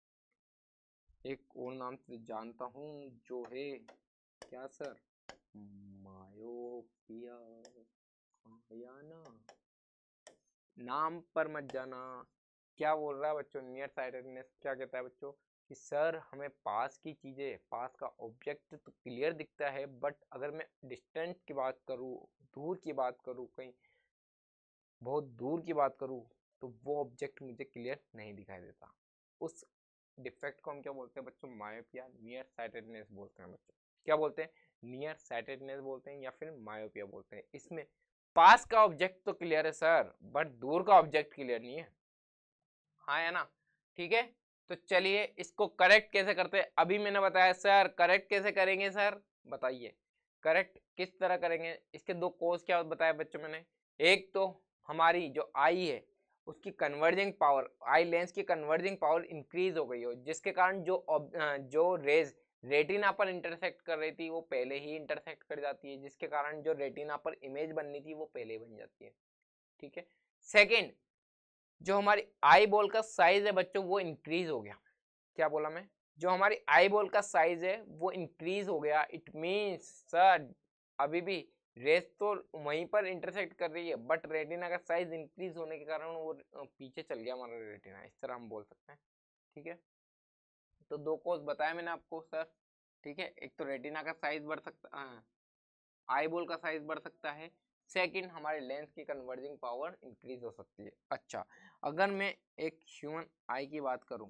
Speaker 1: एक और नाम से जानता हूँ जो है क्या सर? मायोपिया, या ना, नाम पर मत जाना। क्या बोल रहा है बच्चों? नियर साइटेडनेस क्या कहता है बच्चों कि सर हमें पास की चीजें, पास का ऑब्जेक्ट तो क्लियर दिखता है, बट अगर मैं डिस्टेंस की बात करूँ, दूर की बात करूँ, कहीं बहुत दूर की बात करूँ, तो वो ऑब्जेक्ट मुझे क्लियर नहीं दिखाई देता। उस डिफेक्ट को हम क्या बोलते हैं बच्चों? मायोपिया, नियर साइटेडनेस बोलते हैं बच्चों। क्या बोलते हैं? नियर साइटेडनेस बोलते हैं या फिर मायोपिया बोलते हैं। इसमें पास का ऑब्जेक्ट तो क्लियर है सर, बट दूर का ऑब्जेक्ट क्लियर नहीं है। हाँ है ना। ठीक है, तो चलिए इसको करेक्ट कैसे करते हैं? अभी मैंने बताया सर करेक्ट कैसे करेंगे सर, बताइए करेक्ट किस तरह करेंगे? इसके दो कोर्स क्या बताया बच्चों मैंने। एक तो हमारी जो आई है उसकी कन्वर्जिंग पावर, आई लेंस की कन्वर्जिंग पावर इंक्रीज हो गई हो, जिसके कारण जो जो रेज रेटिना पर इंटरसेक्ट कर रही थी वो पहले ही इंटरसेक्ट कर जाती है, जिसके कारण जो रेटिना पर इमेज बननी थी वो पहले बन जाती है। ठीक है, सेकेंड, जो हमारी आई बॉल का साइज है बच्चों वो इंक्रीज हो गया। क्या बोला मैं? जो हमारी आई बॉल का साइज है वो इंक्रीज हो गया। इट मींस सर अभी भी रेस तो वहीं पर इंटरसेक्ट कर रही है, बट रेटिना का साइज इंक्रीज होने के कारण वो पीछे चल गया हमारा रेटिना, इस तरह हम बोल सकते हैं। ठीक है, तो दो कोर्स बताया मैंने आपको सर। ठीक है, एक तो रेटिना का साइज बढ़ सकता है, आई बॉल का साइज बढ़ सकता है, सेकंड हमारे लेंस की कन्वर्जिंग पावर इंक्रीज हो सकती है। अच्छा, अगर मैं एक ह्यूमन आई की बात करूं,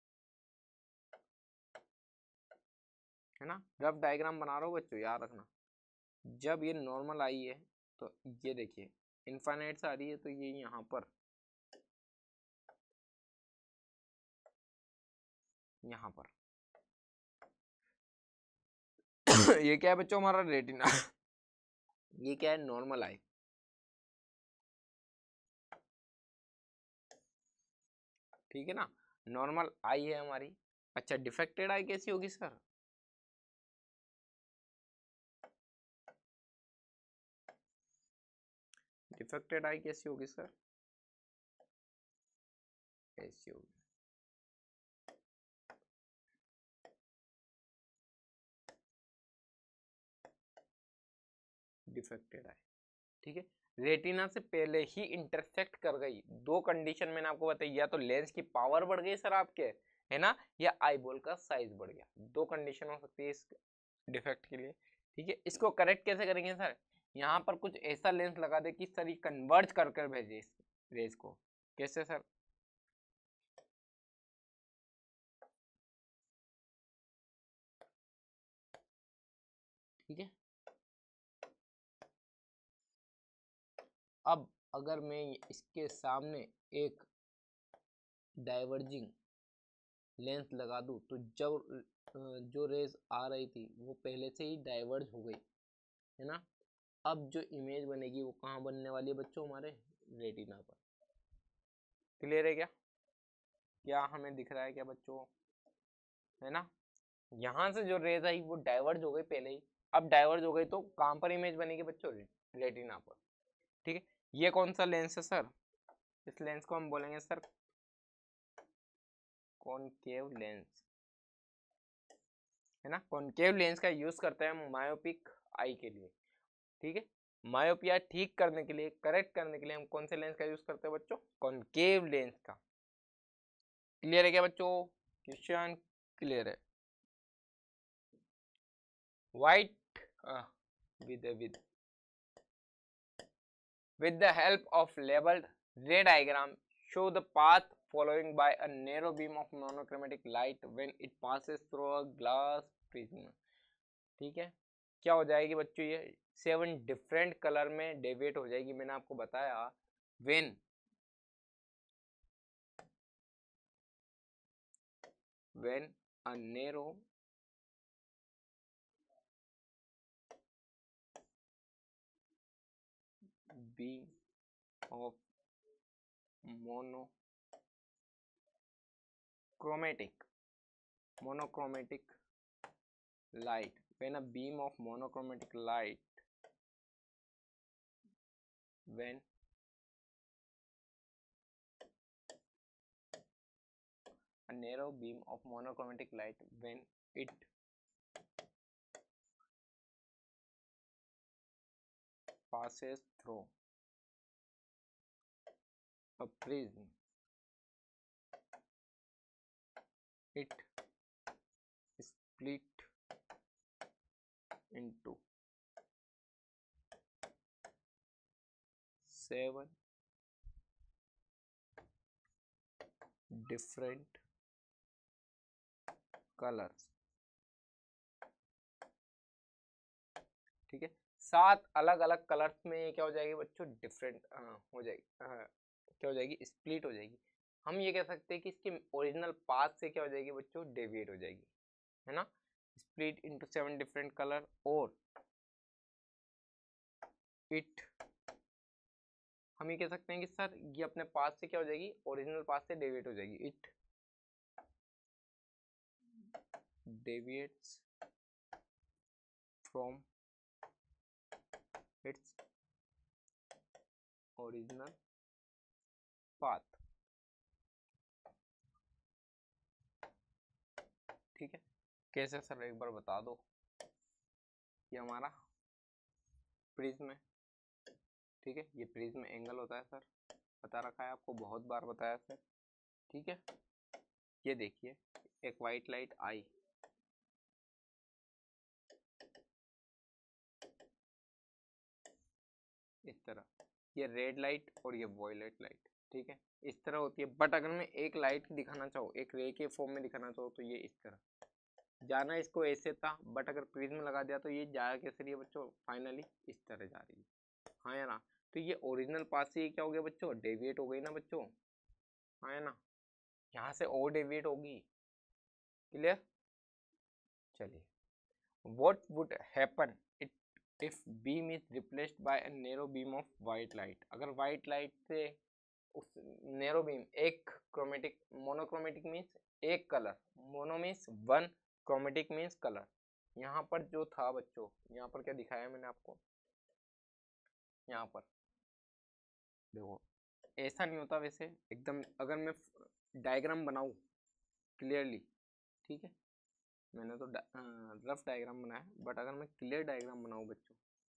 Speaker 1: है ना, रफ डायग्राम बना रहा हूँ बच्चों, याद रखना। जब ये नॉर्मल आई है तो ये देखिए इनफाइनाइट से आ रही है, तो ये यहाँ पर यहाँ पर ये क्या है बच्चों? हमारा रेटिना ये क्या है? Normal eye. ठीक है ना, नॉर्मल आई है हमारी। अच्छा, डिफेक्टेड आई कैसी होगी सर? डिफेक्टेड आई कैसी होगी सर? ऐसी होगी। डिफेक्टेड आई, ठीक है, रेटिना से पहले ही इंटरसेक्ट कर गई। दो कंडीशन मैंने आपको बताई, या तो लेंस की पावर बढ़ गई सर आपके, है ना, या आई बॉल का साइज बढ़ गया। दो कंडीशन हो सकती है इस डिफेक्ट के लिए। ठीक है, इसको करेक्ट कैसे करेंगे सर? यहाँ पर कुछ ऐसा लेंस लगा दे कि सर ये कन्वर्ज कर कर भेजे इस रेज को। कैसे सर? ठीक है, अब अगर मैं इसके सामने एक डाइवर्जिंग लेंस लगा दूं तो जब जो रेज आ रही थी वो पहले से ही डाइवर्ज हो गई, है ना, अब जो इमेज बनेगी वो कहाँ बनने वाली है बच्चों, हमारे रेटिना पर। क्लियर है क्या? क्या हमें दिख रहा है क्या बच्चों, है ना? यहाँ से जो रेज आई वो डाइवर्ज हो गई पहले ही, अब डाइवर्ज हो गई तो कहाँ पर इमेज बनेगी बच्चों, रेटिना पर। ठीक है, ये कौन सा लेंस है सर? इस लेंस को हम बोलेंगे सर कॉनकेव लेंस, है ना? कॉनकेव लेंस का यूज करते हैं मायोपिक आई के लिए। ठीक है, मायोपिया ठीक करने के लिए, करेक्ट करने के लिए हम कौन से लेंस का यूज करते हैं बच्चों, कॉनकेव लेंस का। क्लियर है क्या बच्चों? क्वेश्चन क्लियर है? White with with with the help of labeled ray diagram show the path following by a narrow beam of monochromatic light when it passes through a glass prism। ठीक है, क्या हो जाएगी बच्चों, ये सेवन डिफरेंट कलर में deviate हो जाएगी। मैंने आपको बताया when when a narrow beam of monochromatic monochromatic light when a beam of monochromatic light when a narrow beam of monochromatic light when it passes through a prism it split into seven different colors। ठीक है, सात अलग अलग colours में ये क्या हो जाएगी बच्चों, डिफरेंट हो जाएगी, आ, क्या हो जाएगी, स्प्लिट हो जाएगी। हम ये कह सकते हैं कि इसके ओरिजिनल पाथ से क्या हो जाएगी बच्चों, डेविएट हो जाएगी, है ना? Split into seven different colour और इट, हम ये कह सकते हैं कि सर ये अपने पाथ से क्या हो जाएगी, ओरिजिनल पाथ से डेविएट हो जाएगी। It deviates from its original path। ठीक है, कैसे सर एक बार बता दो। ये हमारा प्रिज्म है, ठीक है, ये प्रिज्म एंगल होता है सर, बता रखा है आपको, बहुत बार बताया सर। ठीक है, ये देखिए एक वाइट लाइट आई, इस तरह, ये रेड लाइट और ये वॉयलेट लाइट, ठीक है, इस तरह होती है। बट अगर मैं एक लाइट दिखाना चाहूँ, एक रे के फॉर्म में दिखाना चाहूँ तो ये इस तरह जाना, इसको ऐसे था, बट अगर प्रिज्म लगा दिया तो ये जाया कैसे रही है बच्चों, फाइनली इस तरह जा रही है, हाँ या ना? तो ये ओरिजिनल पाथ से ये क्या हो गया बच्चों, डेविएट हो गई ना बच्चों, हाँ या ना? यहाँ से और डेविएट होगी। क्लियर? चलिए, what would happen if beam is replaced by a narrow beam of white light? अगर white light से उस narrow beam, एक chromatic, monochromatic means एक colour, mono means one, chromatic means colour. यहाँ पर जो था बच्चों, यहाँ पर क्या दिखाया मैंने आपको, यहाँ पर देखो ऐसा नहीं होता वैसे एकदम। अगर मैं डायग्राम बनाऊँ क्लियरली, ठीक है, मैंने तो रफ डायग्राम बनाया, बट अगर मैं क्लियर डायग्राम बनाऊँ बच्चों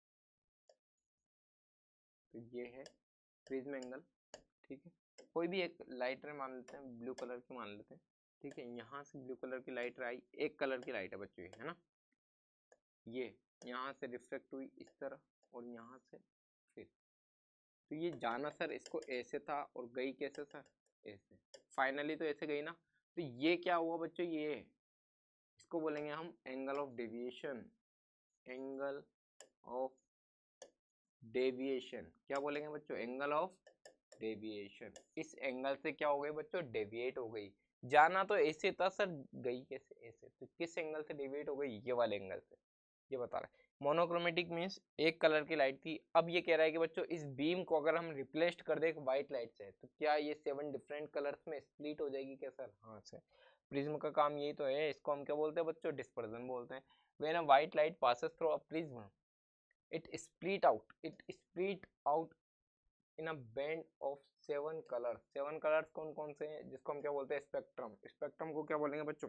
Speaker 1: तो ये है प्रिज्म एंगल, ठीक है, कोई भी एक लाइट रे मान लेते हैं, ब्लू कलर की मान लेते हैं, ठीक है, यहाँ से ब्लू कलर की लाइट आई, एक कलर की लाइट है बच्चों, है ना? ये यहाँ से रिफ्लेक्ट हुई इस तरह और यहाँ से फिर, तो ये जाना सर इसको ऐसे था और गई कैसे सर, ऐसे, फाइनली तो ऐसे गई ना। तो ये क्या हुआ बच्चों, ये इसको बोलेंगे हम angle of deviation, angle of deviation, क्या बोलेंगे बच्चों, एंगल ऑफ डेविएशन। इस एंगल से क्या हो गई बच्चों, डेविएट हो गई। जाना तो ऐसे था सर, गई कैसे, ऐसे, तो किस एंगल से डेविएट हो गई, ये वाले एंगल से, ये बता रहा है। मोनोक्रोमेटिक मीन्स एक कलर की लाइट थी। अब ये कह रहा है कि बच्चों इस बीम को अगर हम रिप्लेस कर दे एक व्हाइट लाइट से तो क्या ये सेवन डिफरेंट कलर्स में स्प्लिट हो जाएगी क्या सर? हाँ सर, प्रिज्म का काम यही तो है। इसको हम क्या बोलते हैं बच्चों? डिस्पर्जन बोलते हैं। When a white light passes through a prism it split out it split out in a band of seven colours. Seven colours कौन कौन से हैं? जिसको हम क्या बोलते हैं? स्पेक्ट्रम। स्पेक्ट्रम को क्या बोलेंगे बच्चों?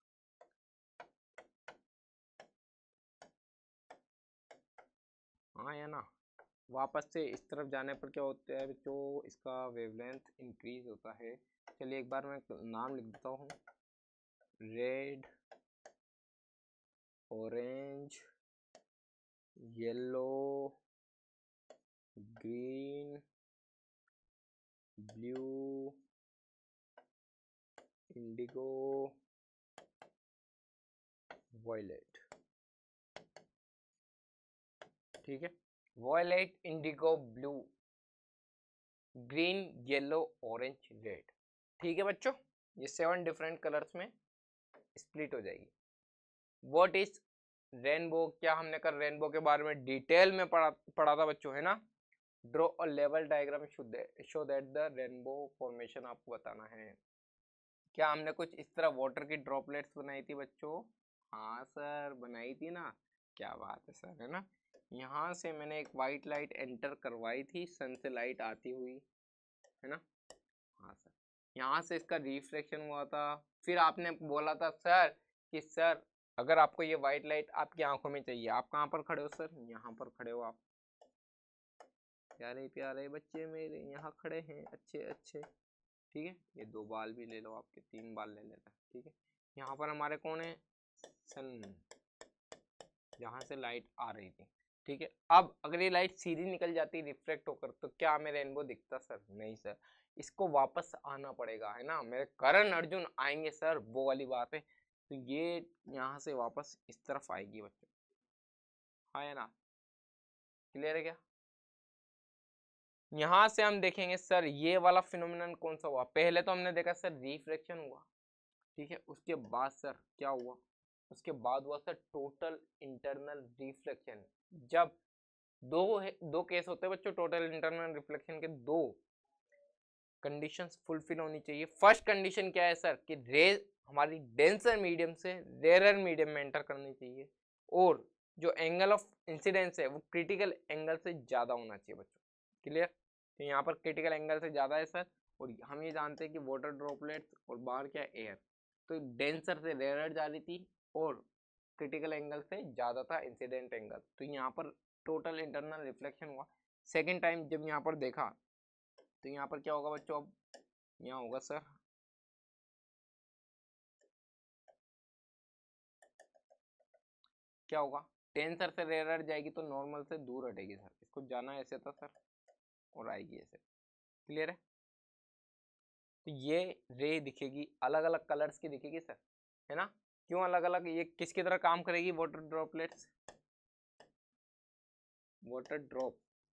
Speaker 1: हाँ या ना? वापस से इस तरफ जाने पर क्या होता है बच्चों? इसका वेवलेंथ इंक्रीज होता है। चलिए एक बार मैं नाम लिख देता हूँ, red, orange, yellow, green, blue, indigo, violet. ठीक है, violet, indigo, blue, green, yellow, orange, red. ठीक है बच्चों, ये सेवन डिफरेंट कलर्स में स्प्लिट हो जाएगी। What is rainbow? क्या हमने कर रेनबो के बारे में डिटेल में पढ़ा पढ़ा था बच्चों, है ना? ड्रॉ अ लेवल diagram show that the rainbow formation आपको बताना है। क्या हमने कुछ इस तरह वाटर की ड्रॉपलेट्स बनाई थी बच्चों? हाँ सर, बनाई थी ना। क्या बात है सर, है ना? यहाँ से मैंने एक वाइट लाइट एंटर करवाई थी, सन से लाइट आती हुई, है ना? हाँ सर, यहाँ से इसका रिफ्लेक्शन हुआ था। फिर आपने बोला था सर कि सर अगर आपको ये वाइट लाइट आपकी आंखों में चाहिए, आप कहाँ पर खड़े हो सर? यहाँ पर खड़े हो आप। प्यारे प्यारे बच्चे मेरे यहाँ खड़े हैं, अच्छे अच्छे। ठीक है, ये दो बाल भी ले लो, आपके तीन बाल ले लेते हैं। ठीक है, यहाँ पर हमारे कौन है? सन, जहाँ से लाइट आ रही थी। ठीक है, अब अगर ये लाइट सीधी निकल जाती रिफ्लेक्ट होकर तो क्या हमें रेनबो दिखता सर? नहीं सर, इसको वापस आना पड़ेगा, है ना? मेरे करण अर्जुन आएंगे सर, वो वाली बात है। तो ये यहाँ से वापस इस तरफ आएगी बच्चों, हाँ है ना? क्लियर है क्या? यहाँ से हम देखेंगे सर ये वाला फिनोमिनन कौन सा हुआ। पहले तो हमने देखा सर रिफ्लेक्शन हुआ, ठीक है, उसके बाद सर क्या हुआ? उसके बाद हुआ सर टोटल इंटरनल रिफ्लेक्शन। जब दो है, दो केस होते हैं बच्चों टोटल इंटरनल रिफ्लेक्शन के, दो कंडीशंस फुलफिल होनी चाहिए। फर्स्ट कंडीशन क्या है सर? कि रेज हमारी डेंसर मीडियम से रेयर मीडियम में एंटर करनी चाहिए, और जो एंगल ऑफ इंसिडेंस है वो क्रिटिकल एंगल से ज्यादा होना चाहिए बच्चों। क्लियर? तो यहाँ पर क्रिटिकल एंगल से ज्यादा है सर, और हम ये जानते हैं कि वाटर ड्रॉपलेट्स और बाहर क्या एयर, तो डेंसर से रेयर जा रही थी और क्रिटिकल एंगल से ज्यादा था इंसिडेंट एंगल। तो यहाँ पर टोटल इंटरनल रिफ्लेक्शन हुआ। सेकेंड टाइम जब यहाँ पर देखा तो यहाँ पर क्या होगा बच्चों? अब यहाँ होगा सर क्या होगा? टेंसर से रेयर जाएगी तो नॉर्मल से दूर हटेगी सर, इसको जाना ऐसे था सर और आएगी ऐसे। क्लियर है? तो ये रे दिखेगी अलग अलग कलर्स की दिखेगी सर, है ना? क्यों अलग अलग? ये किसकी तरह काम करेगी? वाटर ड्रॉपलेट्स, वाटर ड्रॉप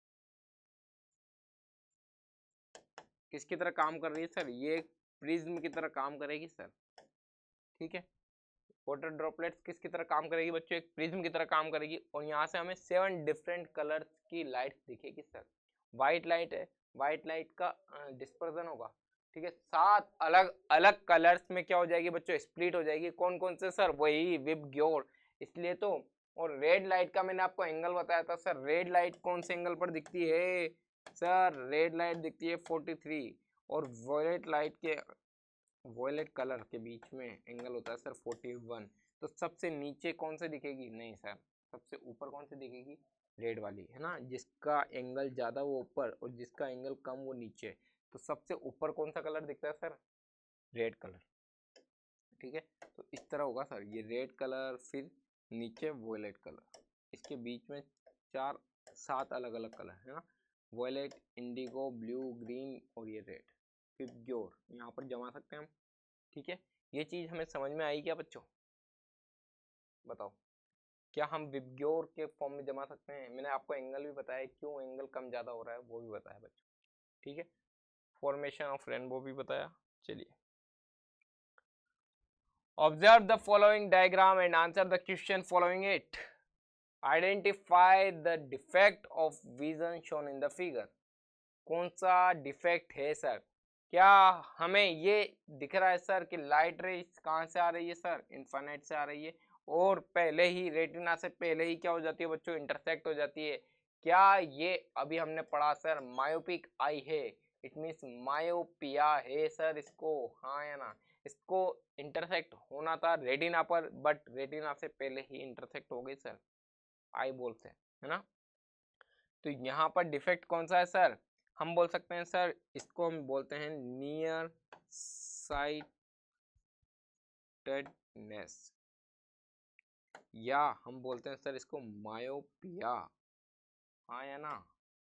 Speaker 1: किसकी तरह काम कर रही है सर? ये प्रिज्म की तरह काम करेगी सर। ठीक है, वाटर ड्रॉपलेट्स किसकी तरह काम करेगी बच्चों? एक प्रिज्म की तरह काम करेगी, और यहाँ से हमें सेवन डिफरेंट कलर्स की लाइट दिखेगी सर। व्हाइट लाइट है, व्हाइट लाइट का डिस्पर्जन होगा, ठीक है, सात अलग अलग कलर्स में क्या हो जाएगी बच्चों? स्प्लिट हो जाएगी। कौन कौन से सर? वही विबग्योर, इसलिए तो। और रेड लाइट का मैंने आपको एंगल बताया था सर, रेड लाइट कौन से एंगल पर दिखती है सर? रेड लाइट दिखती है फोर्टी थ्री, और वॉयलेट लाइट के वॉयलेट कलर के बीच में एंगल होता है सर फोर्टी वन। तो सबसे नीचे कौन से दिखेगी? नहीं सर, सबसे ऊपर कौन सी दिखेगी? रेड वाली, है ना? जिसका एंगल ज्यादा वो ऊपर और जिसका एंगल कम वो नीचे। तो सबसे ऊपर कौन सा कलर दिखता है सर? Red colour. ठीक है, तो इस तरह होगा सर, ये रेड कलर, फिर नीचे वॉयलेट कलर, इसके बीच में चार सात अलग अलग कलर, है ना? वॉयलेट, इंडिगो, ब्लू, ग्रीन और ये रेड, विबग्योर यहाँ पर जमा सकते हैं हम। ठीक है, ये चीज हमें समझ में आई क्या बच्चों? बताओ, क्या हम विबग्योर के फॉर्म में जमा सकते हैं? मैंने आपको एंगल भी बताया, क्यों एंगल कम ज्यादा हो रहा है वो भी बताया बच्चों। ठीक है, फॉर्मेशन ऑफ रेनबो भी बताया। चलिए, observe the following diagram and answer the question following it. Identify the defect of vision shown in the figure. कौन सा डिफेक्ट है सर? क्या हमें ये दिख रहा है सर कि लाइट रेज कहाँ से आ रही है सर? इन्फाइनाइट से आ रही है, और पहले ही रेटिना से पहले ही क्या हो जाती है बच्चों? इंटरसेक्ट हो जाती है। क्या ये अभी हमने पढ़ा सर मायोपिक आई है, इट मीन्स मायोपिया है सर इसको, हाँ या ना? इसको इंटरसेक्ट होना था रेटिना पर, बट रेटिना से पहले ही इंटरसेक्ट हो गई सर आई बॉल से, है ना? तो यहाँ पर डिफेक्ट कौन सा है सर? हम बोल सकते हैं सर इसको हम बोलते हैं नियर साइटेडनेस, या हम बोलते हैं सर इसको मायोपिया, हाँ या ना?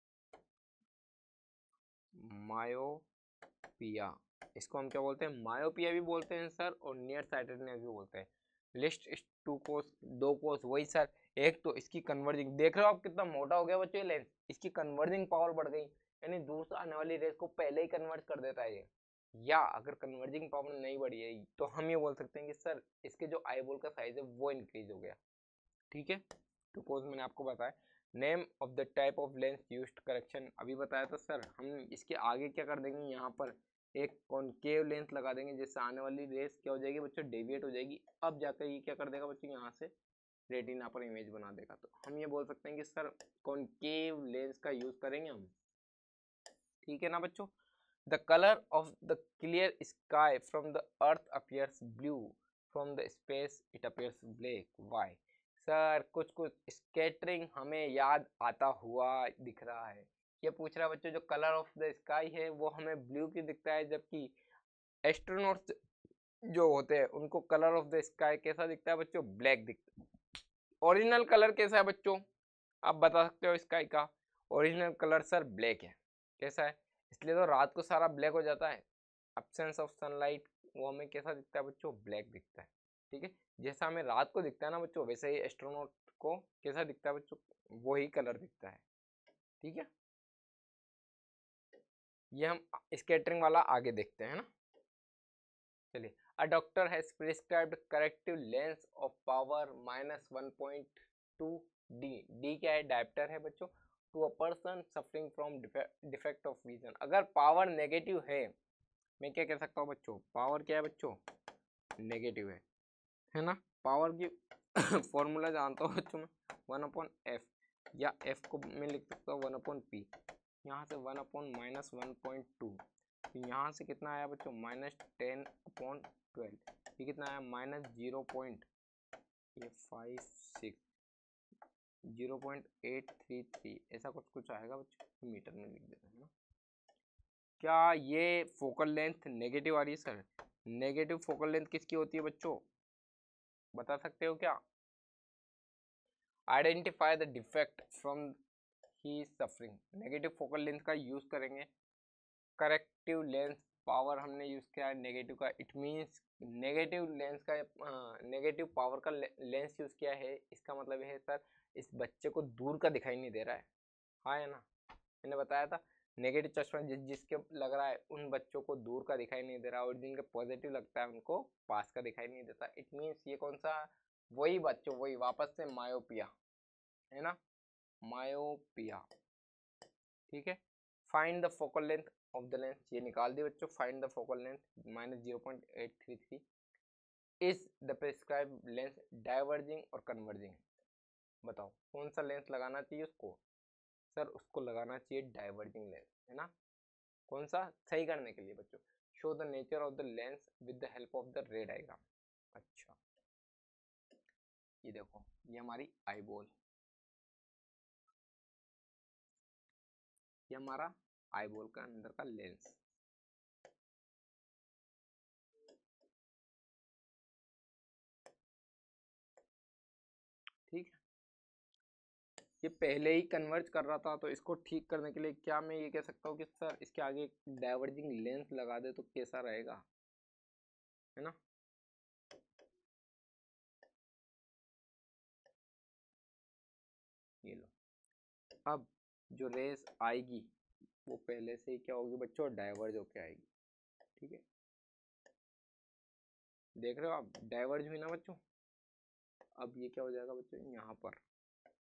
Speaker 1: मायोपिया, इसको हम क्या बोलते हैं? मायोपिया भी बोलते हैं सर, और नियर साइटेडनेस भी बोलते हैं। लिस्ट इस टू कोस, दो कोस वही सर। एक तो इसकी कन्वर्जिंग, देख रहे हो आप कितना मोटा हो गया बच्चों ये लेंस, इसकी कन्वर्जिंग पावर बढ़ गई, यानी दूर से आने वाली रेस को पहले ही कन्वर्ट कर देता है ये। या अगर कन्वर्जिंग पावर नहीं बढ़ी है तो हम ये बोल सकते हैं कि सर इसके जो आई बॉल का साइज है वो इंक्रीज हो गया। ठीक है, टू कोस मैंने आपको बताया। Name of the type of lens used correction अभी बताया था सर। हम इसके आगे क्या कर देंगे, यहाँ पर एक कॉनकेव लेंस लगा देंगे, जिससे आने वाली रेस क्या हो जाएगी बच्चों? डेविएट हो जाएगी। अब जाकर ये क्या कर देगा बच्चों? यहाँ से रेटिना पर इमेज बना देगा। तो हम ये बोल सकते हैं कि सर कॉनकेव लेंस का यूज करेंगे हम। ठीक है ना बच्चों? The colour of the clear sky from the earth appears blue, from the space it appears black, why? Sir कुछ कुछ स्कैटरिंग हमें याद आता हुआ दिख रहा है। ये पूछ रहा है बच्चों जो कलर ऑफ द स्काई है वो हमें ब्लू क्यों दिखता है, जबकि एस्ट्रोनॉट्स जो होते हैं उनको कलर ऑफ द स्काई कैसा दिखता है बच्चों? ब्लैक दिखता है। ओरिजिनल कलर कैसा है बच्चों? आप बता सकते हो स्काई का? ओरिजिनल कलर सर ब्लैक है। कैसा है? इसलिए तो रात को सारा ब्लैक हो जाता है। एब्सेंस ऑफ सनलाइट वो हमें कैसा दिखता है बच्चों? ब्लैक दिखता है। ठीक है, जैसा हमें रात को दिखता है ना बच्चों, वैसे ही एस्ट्रोनॉट को कैसा दिखता है बच्चों? वही कलर दिखता है। ठीक है, ये हम स्कैटरिंग वाला आगे देखते हैं ना। चलिए, a doctor has prescribed corrective lens of power minus one point two D. D क्या है? डायप्टर है बच्चों। To a person suffering from defect of vision. अगर पावर नेगेटिव है, मैं क्या कह सकता हूँ बच्चों? पावर क्या है बच्चों? नेगेटिव है, है ना? पावर की फॉर्मूला जानता हूँ बच्चों मैं, वन अपॉन एफ, या एफ को मैं लिख सकता हूँ वन अपॉन पी। यहाँ से one upon minus one point two, यहाँ से कितना आया बच्चों? Minus ten upon twelve. ये कितना आया? माइनस जीरो पॉइंट ये five six zero point eight three three, ऐसा कुछ कुछ आएगा बच्चों। मीटर में लिख देते हैं ना। क्या ये फोकल लेंथ नेगेटिव आ रही है सर? नेगेटिव फोकल लेंथ किसकी होती है बच्चों? बता सकते हो क्या? Identify the defect from he suffering. Negative focal length का यूज करेंगे। करेक्टिव लेंस पावर हमने यूज किया है नेगेटिव का, इट मींस नेगेटिव लेंस का नेगेटिव पावर का लेंस यूज किया है। इसका मतलब है सर इस बच्चे को दूर का दिखाई नहीं दे रहा है, हाँ है ना? मैंने बताया था नेगेटिव चश्मा जिस जिसके लग रहा है उन बच्चों को दूर का दिखाई नहीं दे रहा, और जिनके पॉजिटिव लगता है उनको पास का दिखाई नहीं देता। इट मीन्स ये कौन सा? वही बच्चों, वही वापस से मायोपिया, है ना? मायोपिया। ठीक है, find the focal length of the lens, ये निकाल दिए बच्चों। Find the focal length minus zero point eight three three. Is the prescribe lens diverging और कन्वर्जिंग? बताओ कौन सा लेंस लगाना चाहिए उसको? सर उसको लगाना चाहिए डाइवर्जिंग लेंस, है ना? कौन सा? सही करने के लिए बच्चों। Show the nature of the lens with the help of the ray diagram. अच्छा, ये देखो, ये हमारी आई बॉल, ये हमारा आई बॉल का अंदर का लेंस। ठीक है, ये पहले ही कन्वर्ज कर रहा था, तो इसको ठीक करने के लिए क्या मैं ये कह सकता हूँ कि सर इसके आगे एक डाइवर्जिंग लेंस लगा दे तो कैसा रहेगा, है ना? ये लो, अब जो रेस आएगी वो पहले से ही क्या होगी बच्चों? डाइवर्ज होके आएगी। ठीक है, देख रहे हो आप? डाइवर्ज हुई ना बच्चों। अब ये क्या हो जाएगा बच्चों? यहाँ पर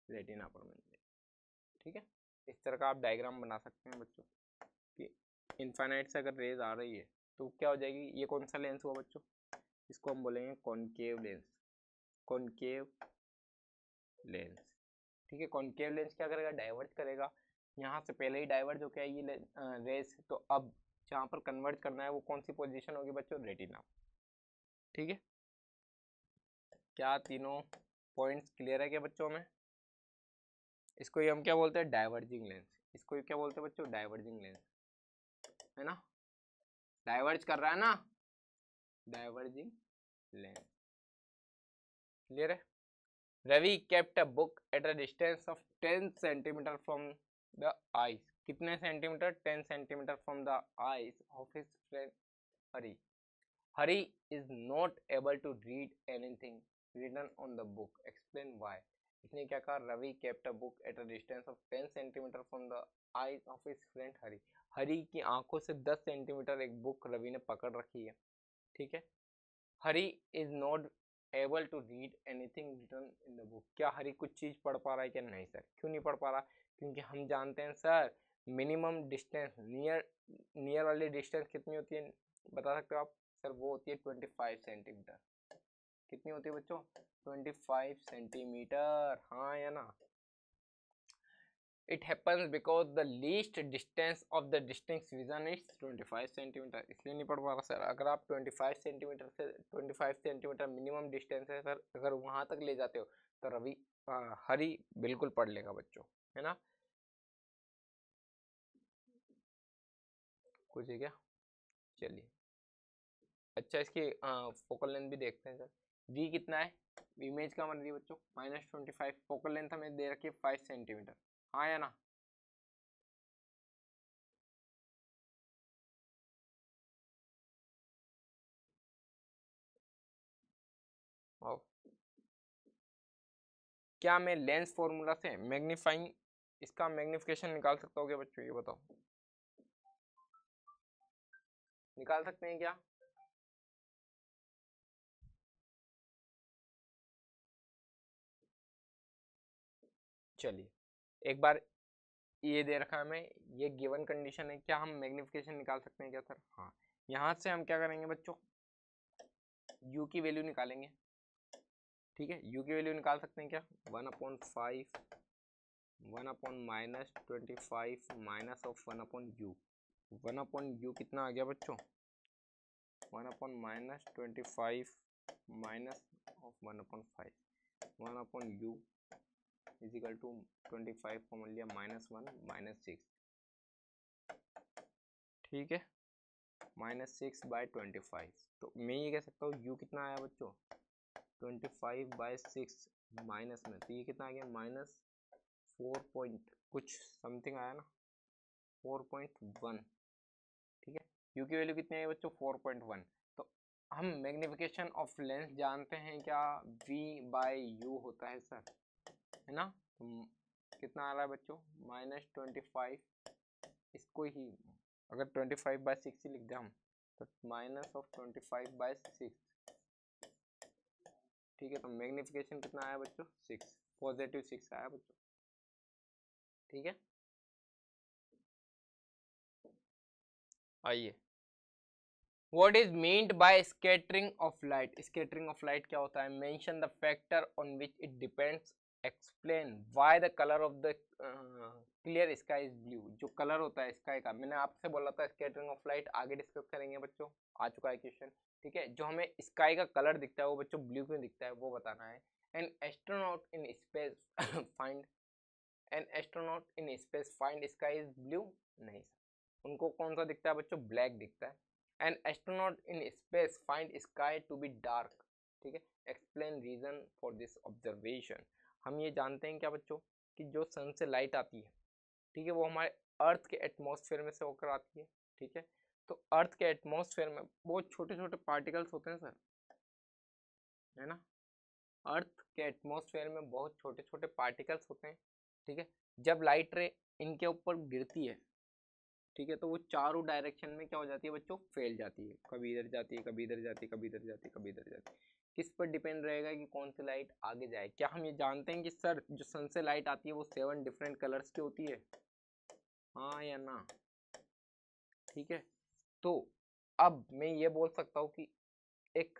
Speaker 1: रेटिना पर मिल जाएगी। ठीक है, इस तरह का आप डायग्राम बना सकते हैं बच्चों कि इनफाइनाइट से अगर रेज आ रही है तो क्या हो जाएगी। ये कौन सा लेंस हुआ बच्चों, इसको हम बोलेंगे कॉनकेव लेंस, कॉनकेव लेंस। ठीक है, कॉनकेव लेंस क्या करेगा, डाइवर्ज करेगा, यहाँ से पहले ही डाइवर्ज होकर आएगी रेस, तो अब जहाँ पर कन्वर्ट करना है वो कौन सी पोजीशन होगी बच्चों, रेटिना। ठीक है, क्या तीनों पॉइंट्स क्लियर है क्या बच्चों में। इसको ही हम क्या बोलते हैं, डाइवर्जिंग लेंस। इसको ही क्या बोलते हैं बच्चों, डाइवर्जिंग लेंस, है ना, डाइवर्ज कर रहा है ना, डाइवर्जिंग लेंस। क्लियर है। Ravi kept a book at a distance of ten centimetre from the eyes, कितने centimetre, ten centimetre from the eyes of his friend Hari. Hari is not able to read anything written on the book, explain why. इसने क्या कहा, Ravi kept a book at a distance of ten centimetre from the eyes of his friend Hari. Hari की आंखों से दस centimetre एक book Ravi ने पकड़ रखी है। ठीक है, Hari is not able to read anything written in the book, क्या हरी कुछ चीज पढ़ पा रहा है क्या, नहीं सर। क्यों नहीं पढ़ पा रहा, क्योंकि हम जानते हैं sir minimum distance, near near वाली डिस्टेंस कितनी होती है, बता सकते हो आप सर, वो होती है पच्चीस सेंटीमीटर। कितनी होती है बच्चों, पच्चीस सेंटीमीटर, हाँ या ना। It happens because the least distance of the distinct vision is पच्चीस सेंटीमीटर, इसलिए नहीं पढ़ पा रहा सर। अगर आप पच्चीस सेंटीमीटर से पच्चीस सेंटीमीटर मिनिमम डिस्टेंस है सर, अगर वहां तक ले जाते हो तो रवि आ, हरी बिल्कुल पढ़ लेगा बच्चों, है ना। कुछ है क्या, चलिए। अच्छा, इसकी फोकल लेंथ भी देखते हैं सर। वी कितना है, इमेज का मान ली बच्चों minus twenty five, focal length हमें दे रखी है फाइव सेंटीमीटर, हाँ या ना। और क्या मैं लेंस फॉर्मूला से मैग्नीफाइंग इसका मैग्निफिकेशन निकाल सकता हूँ क्या बच्चों, ये बताओ, निकाल सकते हैं क्या। चलिए एक बार, ये दे रखा है हमें, ये गिवन कंडीशन है, क्या हम मैग्निफिकेशन निकाल सकते हैं क्या सर, हाँ। यहाँ से हम क्या करेंगे बच्चों, u की वैल्यू निकालेंगे। ठीक है, u की वैल्यू निकाल सकते हैं क्या, one upon five, one upon minus twenty five minus of one upon U. One upon U कितना आ गया बच्चों, one upon minus twenty five minus of one upon five, one upon U is equal to twenty five common लिया minus one minus six. ठीक है, minus six by twenty five, तो मैं ये कह सकता हूँ u कितना आया बच्चों, twenty five by six minus में, तो ये कितना आ गया माइनस फोर पॉइंट कुछ समथिंग आया ना, फोर पॉइंट वन। ठीक है, u की वैल्यू कितनी आई बच्चों, फोर पॉइंट वन। तो हम मैग्निफिकेशन ऑफ लेंस जानते हैं क्या, v बाई यू होता है सर, है ना। तो कितना आ रहा है बच्चों, माइनस ट्वेंटी फाइव, इसको ही अगर ट्वेंटी फाइव बाई सिक्स ही लिख दें हम, तो minus of twenty five by six. ठीक है, तो मैग्निफिकेशन कितना आया बच्चों, सिक्स, पॉजिटिव सिक्स आया बच्चों। ठीक है, आइए, what is meant by scattering of light. Scattering of light क्या होता है, mention the factor on which it depends, explain why the colour of the clear sky is blue. जो कलर होता है स्काई का, मैंने आपसे बोला था स्कैटरिंग ऑफ लाइट आगे डिस्कस करेंगे बच्चों, आ चुका है क्वेश्चन। ठीक है, जो हमें स्काई का कलर दिखता है वो बच्चों ब्लू क्यों दिखता है वो बताना है। An astronaut in space find an astronaut in space find sky is blue, नहीं सर, उनको कौन सा दिखता है बच्चों, ब्लैक दिखता है। An astronaut in space find sky to be dark. ठीक है, explain reason for this observation. हम ये जानते हैं क्या बच्चों कि जो सन से लाइट आती है, ठीक है, वो हमारे अर्थ के एटमॉस्फेयर में से होकर आती है। ठीक है, तो अर्थ के एटमॉस्फेयर में बहुत छोटे छोटे पार्टिकल्स होते हैं सर, है ना। अर्थ के एटमॉस्फेयर में बहुत छोटे छोटे पार्टिकल्स होते हैं। ठीक है, जब लाइट रे इनके ऊपर गिरती है, ठीक है, तो वो चारों डायरेक्शन में क्या हो जाती है बच्चों, फैल जाती है, कभी इधर जाती है, कभी इधर जाती है, कभी इधर जाती है, कभी इधर जाती है। किस पर डिपेंड रहेगा कि कौन सी लाइट आगे जाए। क्या हम ये जानते हैं कि सर जो सन से लाइट आती है वो सेवन डिफरेंट कलर्स की होती है, हाँ या ना? ठीक है, तो अब मैं ये बोल सकता हूँ कि एक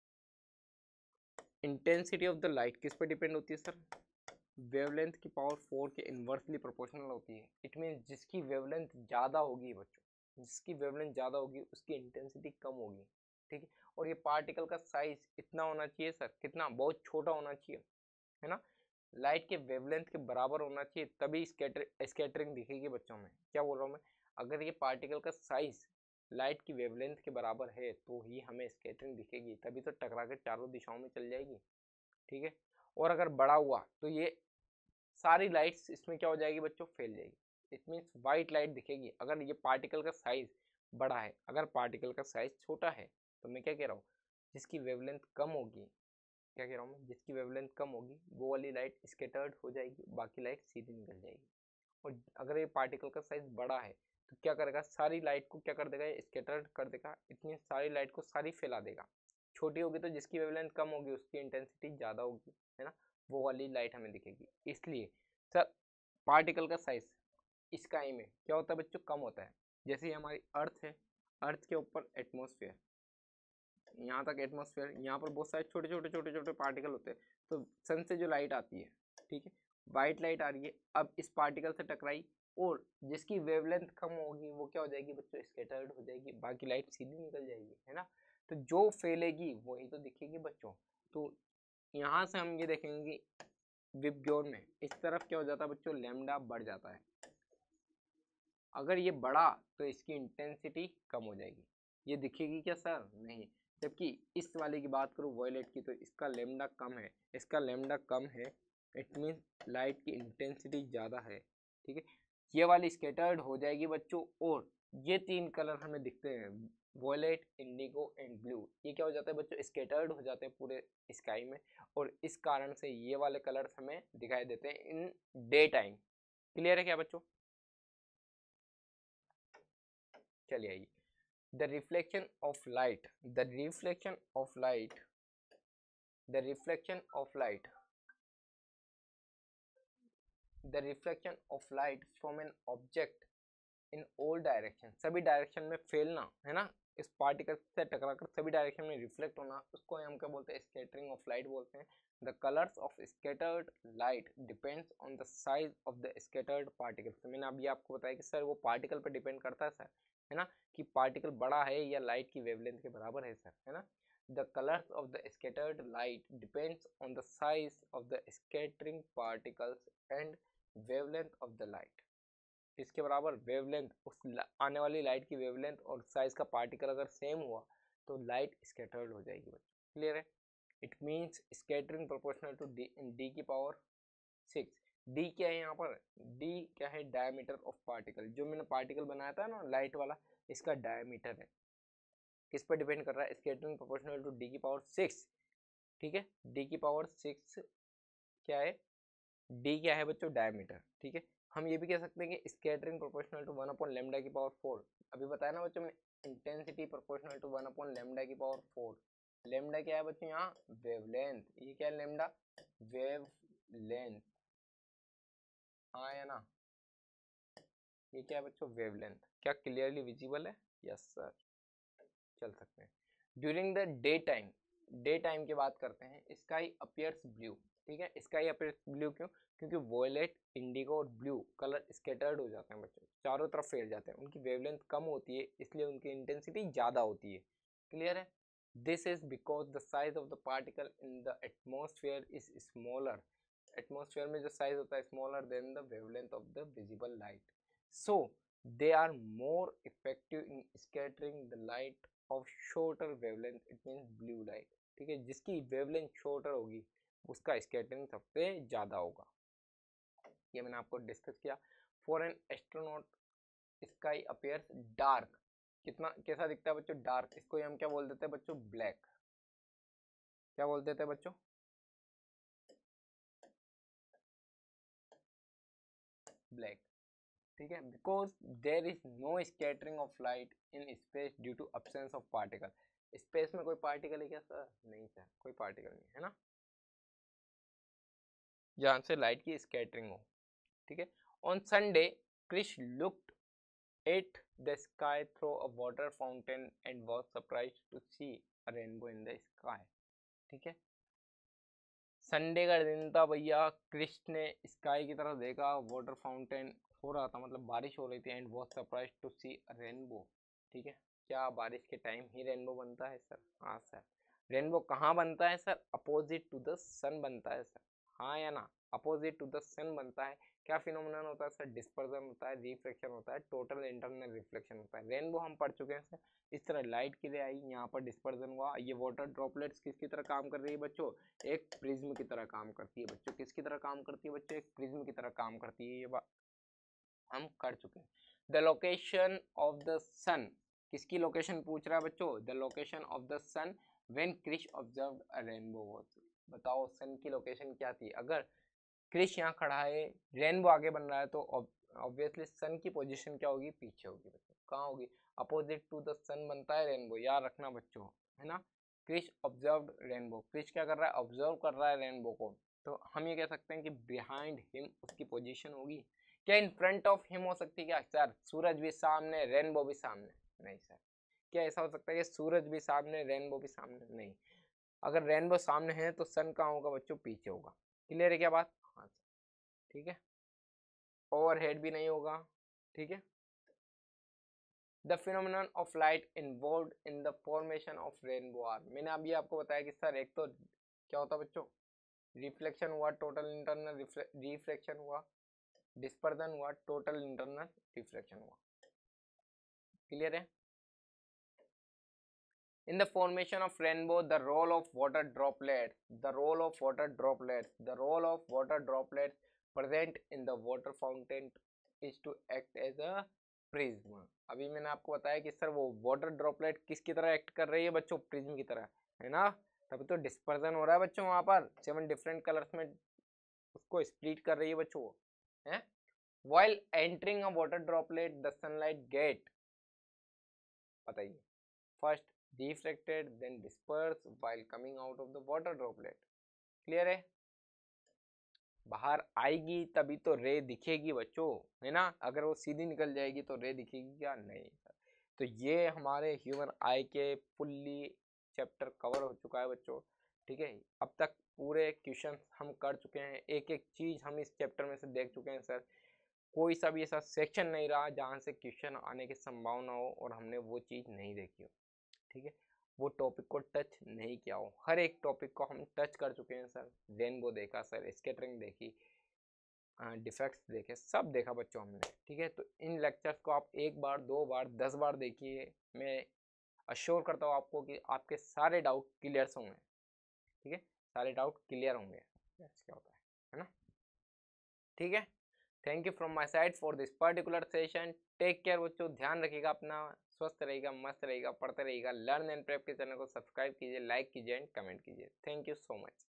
Speaker 1: इंटेंसिटी ऑफ द लाइट किस पर डिपेंड होती है सर? वेवलेंथ की पावर फोर के इन्वर्सली प्रोपोर्शनल होती है। इट मीन जिसकी वेवलेंथ ज़्यादा होगी बच्चों, जिसकी वेवलेंथ ज़्यादा होगी उसकी इंटेंसिटी कम होगी। ठीक है, और ये पार्टिकल का साइज इतना होना चाहिए सर, कितना, बहुत छोटा होना चाहिए, है ना, लाइट के वेवलेंथ के बराबर होना चाहिए, तभी स्कैटर स्कैटरिंग दिखेगी बच्चों में। क्या बोल रहा हूँ मैं? अगर ये पार्टिकल का साइज लाइट की वेवलेंथ के बराबर है तो ही हमें स्कैटरिंग दिखेगी, तभी तो टकरा के चारों दिशाओं में चल जाएगी। ठीक है, और अगर बड़ा हुआ तो ये सारी लाइट्स इसमें क्या हो जाएगी बच्चों? फैल जाएगी। इट मीन्स वाइट लाइट दिखेगी अगर ये पार्टिकल का साइज बड़ा है। अगर पार्टिकल का साइज छोटा है तो मैं क्या कह रहा हूँ, जिसकी वेवलेंथ कम होगी, क्या कह रहा हूँ मैं, जिसकी वेवलेंथ कम होगी वो वाली लाइट स्कैटर्ड हो जाएगी, बाकी लाइट सीधी निकल जाएगी। और अगर ये पार्टिकल का साइज बड़ा है तो क्या करेगा, सारी लाइट को क्या कर देगा, स्कैटर्ड कर देगा, इतनी सारी लाइट को सारी फैला देगा। छोटी होगी तो जिसकी वेवलेंथ कम होगी उसकी इंटेंसिटी ज़्यादा होगी, है ना, वो वाली लाइट हमें दिखेगी। इसलिए सर पार्टिकल का साइज स्काई में क्या होता है बच्चों? कम होता है। जैसे ही हमारी अर्थ है, अर्थ के ऊपर एटमॉस्फेयर, यहाँ तक एटमॉस्फेयर, यहाँ पर बहुत सारे छोटे छोटे छोटे छोटे पार्टिकल होते हैं। तो सन से जो लाइट आती है, ठीक है, वाइट लाइट आ रही है, अब इस पार्टिकल से टकराई और जिसकी वेवलेंथ कम होगी वो क्या हो जाएगी बच्चों? स्कैटर्ड हो जाएगी, बाकी लाइट सीधी निकल जाएगी, है ना। तो जो फैलेगी वही तो दिखेगी बच्चों। तो यहाँ से हम ये देखेंगे विबग्योर में इस तरफ क्या हो जाता है बच्चों? लैम्डा बढ़ जाता है। अगर ये बढ़ा तो इसकी इंटेंसिटी कम हो जाएगी, ये दिखेगी क्या सर? नहीं। जबकि इस वाले की बात करूँ वॉयलेट की, तो इसका लेमडा कम है, इसका लेमडा कम है, इट मीन लाइट की इंटेंसिटी ज़्यादा है। ठीक है, ये वाली स्कैटर्ड हो जाएगी बच्चों, और ये तीन कलर हमें दिखते हैं, वॉयलेट, इंडिगो एंड ब्लू, ये क्या हो जाता है बच्चों? स्कैटर्ड हो जाते हैं पूरे स्काई में, और इस कारण से ये वाले कलर्स हमें दिखाई देते हैं इन डे टाइम। क्लियर है क्या बच्चों? चलिए आइए, the reflection of light the reflection of light the reflection of light the reflection of light from an object in all direction, सभी डायरेक्शन में फैलना, है ना, इस पार्टिकल से टकराकर सभी डायरेक्शन में रिफ्लेक्ट होना, उसको हम क्या बोलते हैं? स्कैटरिंग ऑफ लाइट बोलते हैं। The colours of scattered light depends on the size of the scattered particle. तो मैंने अभी आपको बताया कि सर वो पार्टिकल पर डिपेंड करता है सर, है ना, कि पार्टिकल बड़ा है या लाइट की वेवलेंथ के बराबर है सर, है ना। The colours of the scattered light depends on the size of the scattering particles and wavelength of the light. इसके बराबर वेवलेंथ, उस आने वाली लाइट की वेवलेंथ और साइज का पार्टिकल अगर सेम हुआ तो लाइट स्कैटर्ड हो जाएगी बच्चों। क्लियर है? It means scattering proportional to D in D की पावर सिक्स। डी क्या है यहाँ पर? डी क्या है? Diameter of particle. जो मैंने पार्टिकल बनाया था ना लाइट वाला, इसका डायमीटर है। किस पर डिपेंड कर रहा है? स्कैटरिंग प्रोपोर्शनल टू डी की पावर सिक्स। ठीक है, डी की पावर सिक्स क्या है? डी क्या है बच्चों? डायमीटर। ठीक है, हम ये भी कह सकते हैं कि scattering proportional to one upon lambda की पावर फोर। अभी बताया ना बच्चों मैंने, intensity proportional to one upon lambda की पावर फोर। लेमडा क्या है बच्चों? यहाँ वेवलेंथ। ये क्या है? लेमडा वेव लेंथ, हाँ या ना? ये क्या है बच्चों? वेवलेंथ। क्या क्लियरली विजिबल है? यस सर, चल सकते हैं। During the day time, day time की बात करते हैं, स्काई अपीयर्स ब्लू। ठीक है, स्काई अपीयर्स ब्लू क्यों? क्योंकि वॉयलेट, इंडिगो और ब्लू कलर स्कैटर्ड हो जाते हैं बच्चों, चारों तरफ फैल जाते हैं, उनकी वेवलेंथ कम होती है इसलिए उनकी इंटेंसिटी ज़्यादा होती है। क्लियर है? This is because the size of the particle in the atmosphere is smaller. Atmosphere में जो साइज होता है smaller than the wavelength of the visible light, so they are more effective in scattering the light of shorter wavelength, it means blue light. ठीक है, जिसकी wavelength shorter होगी उसका scattering सबसे ज़्यादा होगा। ये मैंने आपको डिस्कस किया। For an astronaut sky appears dark. कितना कैसा दिखता है बच्चों? डार्क। इसको हम क्या बोल देते हैं बच्चों? ब्लैक। क्या बोल देते हैं बच्चों? ब्लैक। ठीक है, because there is no scattering of light in space due to absence of particle. Space में कोई पार्टिकल है क्या सर? नहीं सर, कोई पार्टिकल नहीं है ना, जहां से लाइट की स्कैटरिंग हो, ठीक है। On Sunday Krish looked at the sky through a water fountain and was surprised to see a rainbow in the sky, ठीक है। संडे का दिन था भैया, क्रिश ने स्काई की तरफ देखा, वाटर फाउंटेन हो रहा था, मतलब बारिश हो रही थी, and was surprised to see a rainbow, ठीक है। क्या बारिश के टाइम ही रेनबो बनता है सर? हाँ सर। रेनबो कहाँ बनता है sir? Opposite to the sun बनता है सर, हाँ या ना? अपोजिट टू द सन बनता है। क्या फिनोमिनन होता है सर? डिस्पर्जन होता है, रिफ्लेक्शन होता है, टोटल इंटरनल रिफ्लेक्शन होता है। रेनबो हम पढ़ चुके हैं सर, इस तरह लाइट की रे आई, यहाँ पर डिस्पर्जन हुआ। ये वाटर ड्रॉपलेट्स किसकी तरह काम कर रही है बच्चों? एक प्रिज्म की तरह काम करती है बच्चों। किसकी तरह काम करती है बच्चों? एक प्रिज्म की तरह काम करती है। ये बात हम कर चुके हैं। The location of the sun, किसकी लोकेशन पूछ रहा है बच्चों? The location of the sun when Krish observed a rainbow was, बताओ सन की लोकेशन क्या थी? अगर क्रिश यहाँ खड़ा है, रेनबो आगे बन रहा है, तो ऑब्वियसली सन की पोजीशन क्या होगी? पीछे होगी बच्चों। कहाँ होगी? अपोजिट टू द सन बनता है रेनबो, याद रखना बच्चों, है ना। क्रिश ऑब्जर्व्ड रेनबो, क्रिश क्या कर रहा है? ऑब्जर्व कर रहा है रेनबो को, तो हम ये कह सकते हैं कि बिहाइंड हिम उसकी पोजीशन होगी। क्या इन फ्रंट ऑफ हिम हो सकती है क्या सर? सूरज भी सामने, रेनबो भी सामने? नहीं सर। क्या ऐसा हो सकता है कि सूरज भी सामने, रेनबो भी सामने? नहीं। अगर रेनबो सामने है तो सन कहाँ होगा बच्चों? पीछे होगा। क्लियर है क्या बात? हाँ सर, ठीक है। ओवरहेड भी नहीं होगा, ठीक है। The phenomenon of light involved in the formation of rainbow are, मैंने अभी आपको बताया कि सर एक तो क्या होता है बच्चों? रिफ्लेक्शन हुआ, टोटल इंटरनल रिफ्लेक्शन हुआ, डिस्पर्जन हुआ, टोटल इंटरनल रिफ्लेक्शन हुआ। क्लियर है? In the formation of rainbow, the role of water droplets, the role of water droplets, the role of water droplets present in the water fountain is to act as a prism. अभी मैंने आपको बताया कि sir वो water droplet किसकी तरह act कर रही है बच्चों? प्रिज्म की तरह, है ना। तभी तो डिस्पर्जन हो रहा है बच्चों, वहां पर सेवन डिफरेंट कलर्स में उसको स्प्लिट कर रही है बच्चों, है। While entering a water droplet, the sunlight get, बताइए, first refracted then dispersed while coming out of the water droplet. Clear है? बाहर आएगी तभी तो रे दिखेगी बच्चों, है ना। अगर वो सीधी निकल जाएगी तो रे दिखेगी क्या? नहीं। तो ये हमारे ह्यूमन आई के फुल्ली चैप्टर कवर हो चुका है बच्चों, ठीक है। अब तक पूरे क्वेश्चन हम कर चुके हैं, एक एक चीज हम इस चैप्टर में से देख चुके हैं सर। कोई सा भी ऐसा सेक्शन नहीं रहा जहाँ से क्वेश्चन आने की संभावना हो और हमने वो चीज़ नहीं देखी हो, ठीक है। वो टॉपिक को टच नहीं किया हो, हर एक टॉपिक को हम टच कर चुके हैं सर। रेनबो देखा सर, स्कैटरिंग देखी, डिफेक्ट्स देखे, सब देखा बच्चों हमने, ठीक है। तो इन लेक्चर्स को आप एक बार, दो बार, दस बार देखिए, मैं अश्योर करता हूँ आपको कि आपके सारे डाउट क्लियर होंगे, ठीक है। सारे डाउट क्लियर होंगे, क्या होता है है ना, ठीक है। Thank you from my side for this particular session. Take care बच्चों, ध्यान रखिएगा अपना, स्वस्थ रहेगा, मस्त रहेगा, पढ़ते रहेगा। लर्न एंड प्रेप के चैनल को सब्सक्राइब कीजिए, लाइक कीजिए एंड कमेंट कीजिए। Thank you so much.